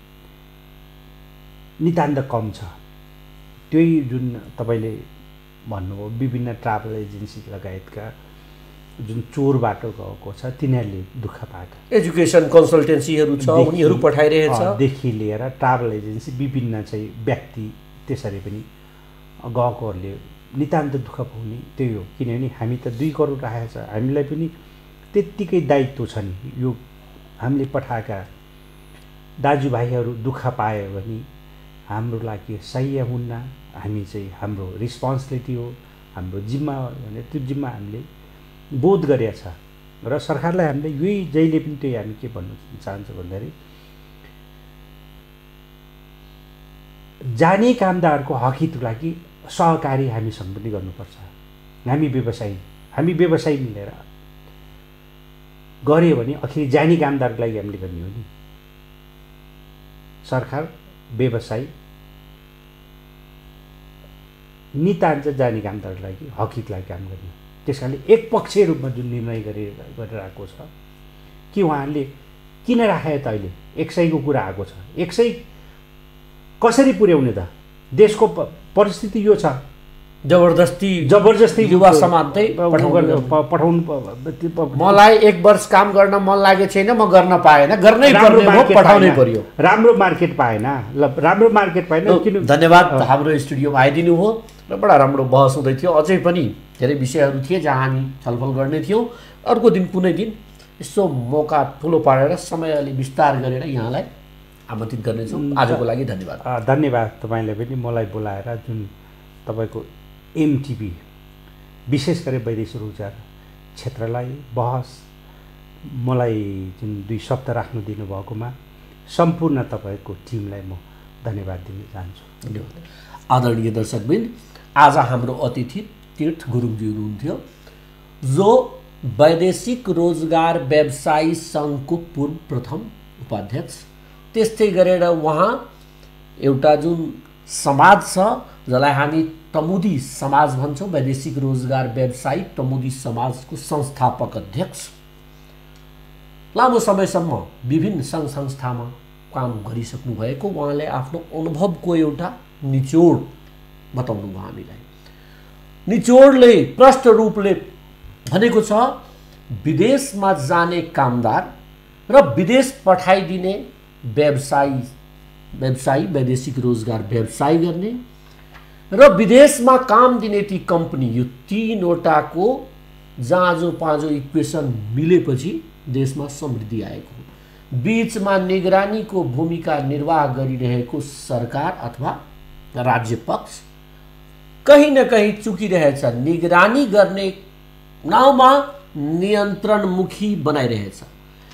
नितान्त कम छ। त्यही जुन तपाईँले भन्नुभयो विभिन्न ट्राभल एजेन्सी लगायतका जुन चोर बाटो गएको छ तिनीहरूले दुःख पाएका, एजुकेसन कन्सल्टेन्सीहरू छ उनीहरू पठाइरहेछ देखि लिएर ट्राभल एजेन्सी विभिन्न चाहिँ व्यक्ति त्यसरी पनि गएकोहरूले नितान्त दुःख पाउने त्यही हो। किनभने हामी त दुई करोड राखेको छ, हामीलाई पनि त्यत्तिकै दायित्व छ नि। यो हामीले पठाएका दाजुभाइहरू दुःख पायो भने हाम्रो लागि सही हुन्न, हामी चाहिँ हाम्रो रिस्पोन्सिबिलिटी हो, हाम्रो जिम्मा हो भने त्यो जिम्मा हामीले बोध गरेका छ। र सरकारलाई हामीले यही जहिले पनि त्यही हामी के भन्न चाहन्छौँ भन्दाखेरि जाने कामदारको हक हितको लागि सहकारी हामीसँग पनि गर्नुपर्छ। हामी व्यवसायी हामी व्यवसायी मिलेर गऱ्यो भने अखिर जानी कामदारको लागि हामीले गर्ने हो नि। सरकार व्यवसायी नितान्त जानी कामदारको लागि हकको लागि काम गर्ने। त्यस कारणले एक पक्षीय रूपमा जुन निर्णय गरेर गरेर आएको छ कि उहाँहरूले किन राखे त अहिले एक सयको कुरा आएको छ। एक सय कसरी पुर्याउने त? देशको परिस्थिति यो छ, जबरजस्ती जबरजस्ती युवा समाज चाहिँ पठाउनु। मलाई एक वर्ष काम गर्न मन लागेको छैन, म गर्न पाएन, गर्नै पर्ने हो, पठाउनै पर्यो। राम्रो मार्केट पाएन, ल राम्रो मार्केट पाएन। किन धन्यवाद हाम्रो स्टुडियोमा आइदिनु हो र बडा राम्रो बहस हुँदै थियो। अझै पनि धेरै विषयहरू थिए जहाँ हामी छलफल गर्ने थियौँ। अर्को दिन कुनै दिन यसो मौका ठुलो पारेर समय अलि विस्तार गरेर यहाँलाई आमन्त्रित गर्नेछौँ। आजको लागि धन्यवाद। धन्यवाद तपाईँले पनि मलाई बोलाएर जुन तपाईँको एमटिभी विशेष गरी वैदेशिक रोजगार क्षेत्रलाई बहस मलाई जुन दुई शब्द राख्न दिनुभएकोमा सम्पूर्ण तपाईँको टिमलाई म धन्यवाद दिन चाहन्छु। धन्यवाद। आदरणीय दर्शकवृन्द, आज हाम्रो अतिथि तीर्थ गुरुङजी हुनुहुन्थ्यो, जो वैदेशिक रोजगार व्यवसायी सङ्घको पूर्व प्रथम उपाध्यक्ष। त्यस्तै गरेर उहाँ एउटा जुन समाज छ जसलाई हामी तमुदी समाज भन्छौँ, वैदेशिक रोजगार व्यवसायी तमुदी समाजको संस्थापक अध्यक्ष। लामो समयसम्म विभिन्न सङ्घ संस्थामा काम गरिसक्नु भएको उहाँले आफ्नो अनुभवको एउटा निचोड बताउनु भयो हामीलाई। निचोडले प्रष्ट रूपले भनेको छ विदेशमा जाने कामदार र विदेश पठाइदिने व्यवसायी व्यवसायी वैदेशिक रोजगार व्यवसाय गर्ने र विदेशमा काम दिने ती कम्पनी, यो तीनवटाको जाँजो पाँजो इक्वेसन मिलेपछि देशमा समृद्धि आएको हो। बीचमा निगरानीको भूमिका निर्वाह गरिरहेको सरकार अथवा राज्य पक्ष कहीँ न कहीँ चुकिरहेछ। निगरानी गर्ने नाउँमा नियन्त्रणमुखी बनाइरहेछ।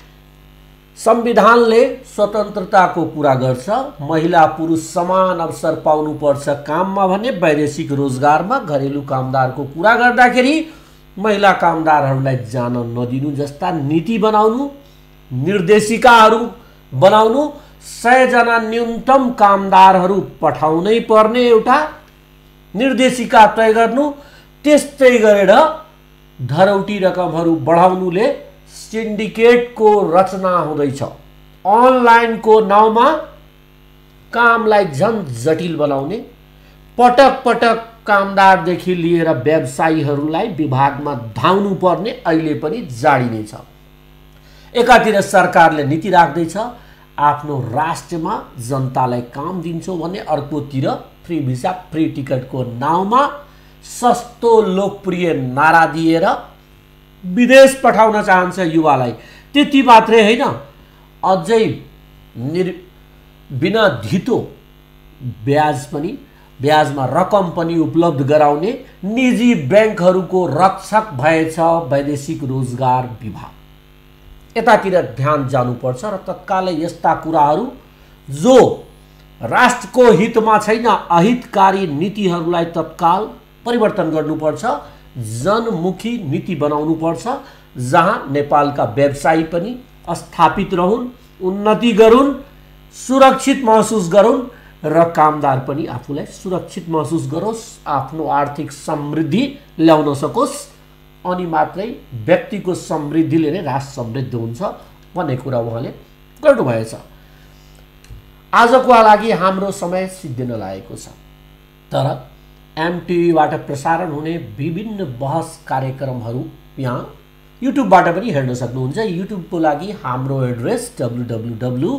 संविधानले स्वतन्त्रताको कुरा गर्छ, महिला पुरुष समान अवसर पाउनुपर्छ काममा भने वैदेशिक रोजगारमा घरेलु कामदारको कुरा गर्दाखेरि महिला कामदारहरूलाई जान नदिनु जस्ता नीति बनाउनु, निर्देशिकाहरू बनाउनु, सयजना न्यूनतम कामदारहरू पठाउनै पर्ने एउटा निर्देशिका तय गर्नु, त्यस्तै गरेर धरौटी रकमहरू बढाउनुले सिन्डिकेटको रचना हुँदैछ। अनलाइनको नाउँमा कामलाई झन् जटिल बनाउने, पटक पटक कामदारदेखि लिएर व्यवसायीहरूलाई विभागमा धाउनु पर्ने अहिले पनि जाडी नै छ। एकातिर सरकारले नीति राख्दैछ आफ्नो राष्ट्रमा जनतालाई काम दिन्छौँ भने, अर्कोतिर फ्री भिसा फ्री टिकटको नाउँमा सस्तो लोकप्रिय नारा दिएर विदेश पठाउन चाहन्छ युवालाई। त्यति मात्रै होइन, अझै निर् बिना धितो ब्याज पनि ब्याजमा रकम पनि उपलब्ध गराउने निजी ब्याङ्कहरूको रक्षक भएछ वैदेशिक रोजगार विभाग। यतातिर ध्यान जानुपर्छ र तत्कालै यस्ता कुराहरू जो राष्ट्रको हितमा छैन, अहितकारी नीतिहरूलाई तत्काल परिवर्तन गर्नुपर्छ। जनमुखी नीति बनाउनु पर्छ जहाँ नेपालका व्यवसायी पनि स्थापित रहन्, उन्नति गरून्, सुरक्षित महसुस गरून् र कामदार पनि आफूलाई सुरक्षित महसुस गरोस्, आफ्नो आर्थिक समृद्धि ल्याउन सकोस्। अनि मात्रै व्यक्तिको समृद्धिले नै राष्ट्र समृद्ध हुन्छ भन्ने कुरा उहाँले गर्नुभएछ। आजको लागि हाम्रो समय सिद्धिन लागेको छ, तर एमटिभीबाट प्रसारण हुने विभिन्न बहस कार्यक्रमहरू यहाँ युट्युबबाट पनि हेर्न सक्नुहुन्छ। युट्युबको लागि हाम्रो address W W W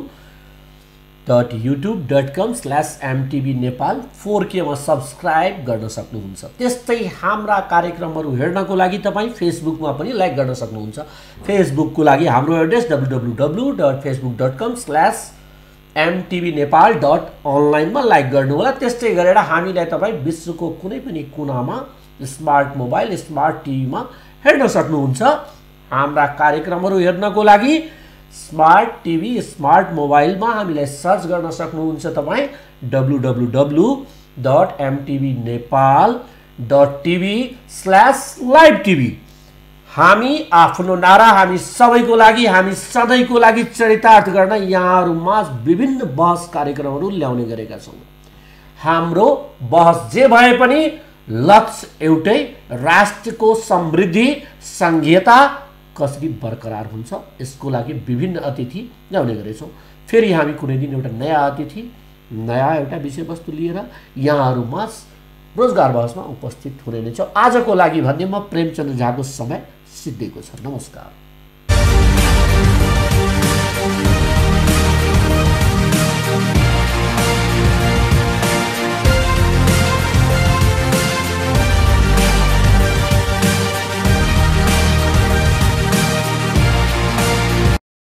dot YouTube dot com slash MTV Nepal four केमा सब्सक्राइब गर्न सक्नुहुन्छ। त्यस्तै हाम्रा कार्यक्रमहरू हेर्नको लागि तपाईँ फेसबुकमा पनि लाइक गर्न सक्नुहुन्छ। फेसबुकको लागि हाम्रो address W W W dot Facebook dot com slash MTV Nepal dot अनलाइनमा लाइक गर्नु होला। त्यस्तै गरेर हामीलाई तपाईँ विश्वको कुनै पनि कुनामा स्मार्ट मोबाइल स्मार्ट टिभीमा हेर्न सक्नुहुन्छ। हाम्रा कार्यक्रमहरू हेर्नको लागि स्मार्ट टिभी स्मार्ट मोबाइलमा हामीलाई सर्च गर्न सक्नुहुन्छ। तपाईँ W W W dot MTV Nepal dot TV slash live TV. हामी आफ्नो नारा हामी सबैको लागि हामी सधैँको लागि चरितार्थ गर्न यहाँहरूमा विभिन्न बहस कार्यक्रमहरू ल्याउने गरेका छौँ। हाम्रो बहस जे भए पनि लक्ष्य एउटै, राष्ट्रको समृद्धि सङ्घीयता कसरी बरकरार हुन्छ यसको लागि विभिन्न अतिथि ल्याउने गरेछौँ। फेरि हामी कुनै दिन एउटा नयाँ अतिथि नयाँ एउटा विषयवस्तु लिएर यहाँहरूमा रोजगार बहसमा उपस्थित हुने नै छौँ। आजको लागि भन्ने म प्रेमचन्द्र झाको समय सिद्धिएको छ। नमस्कार।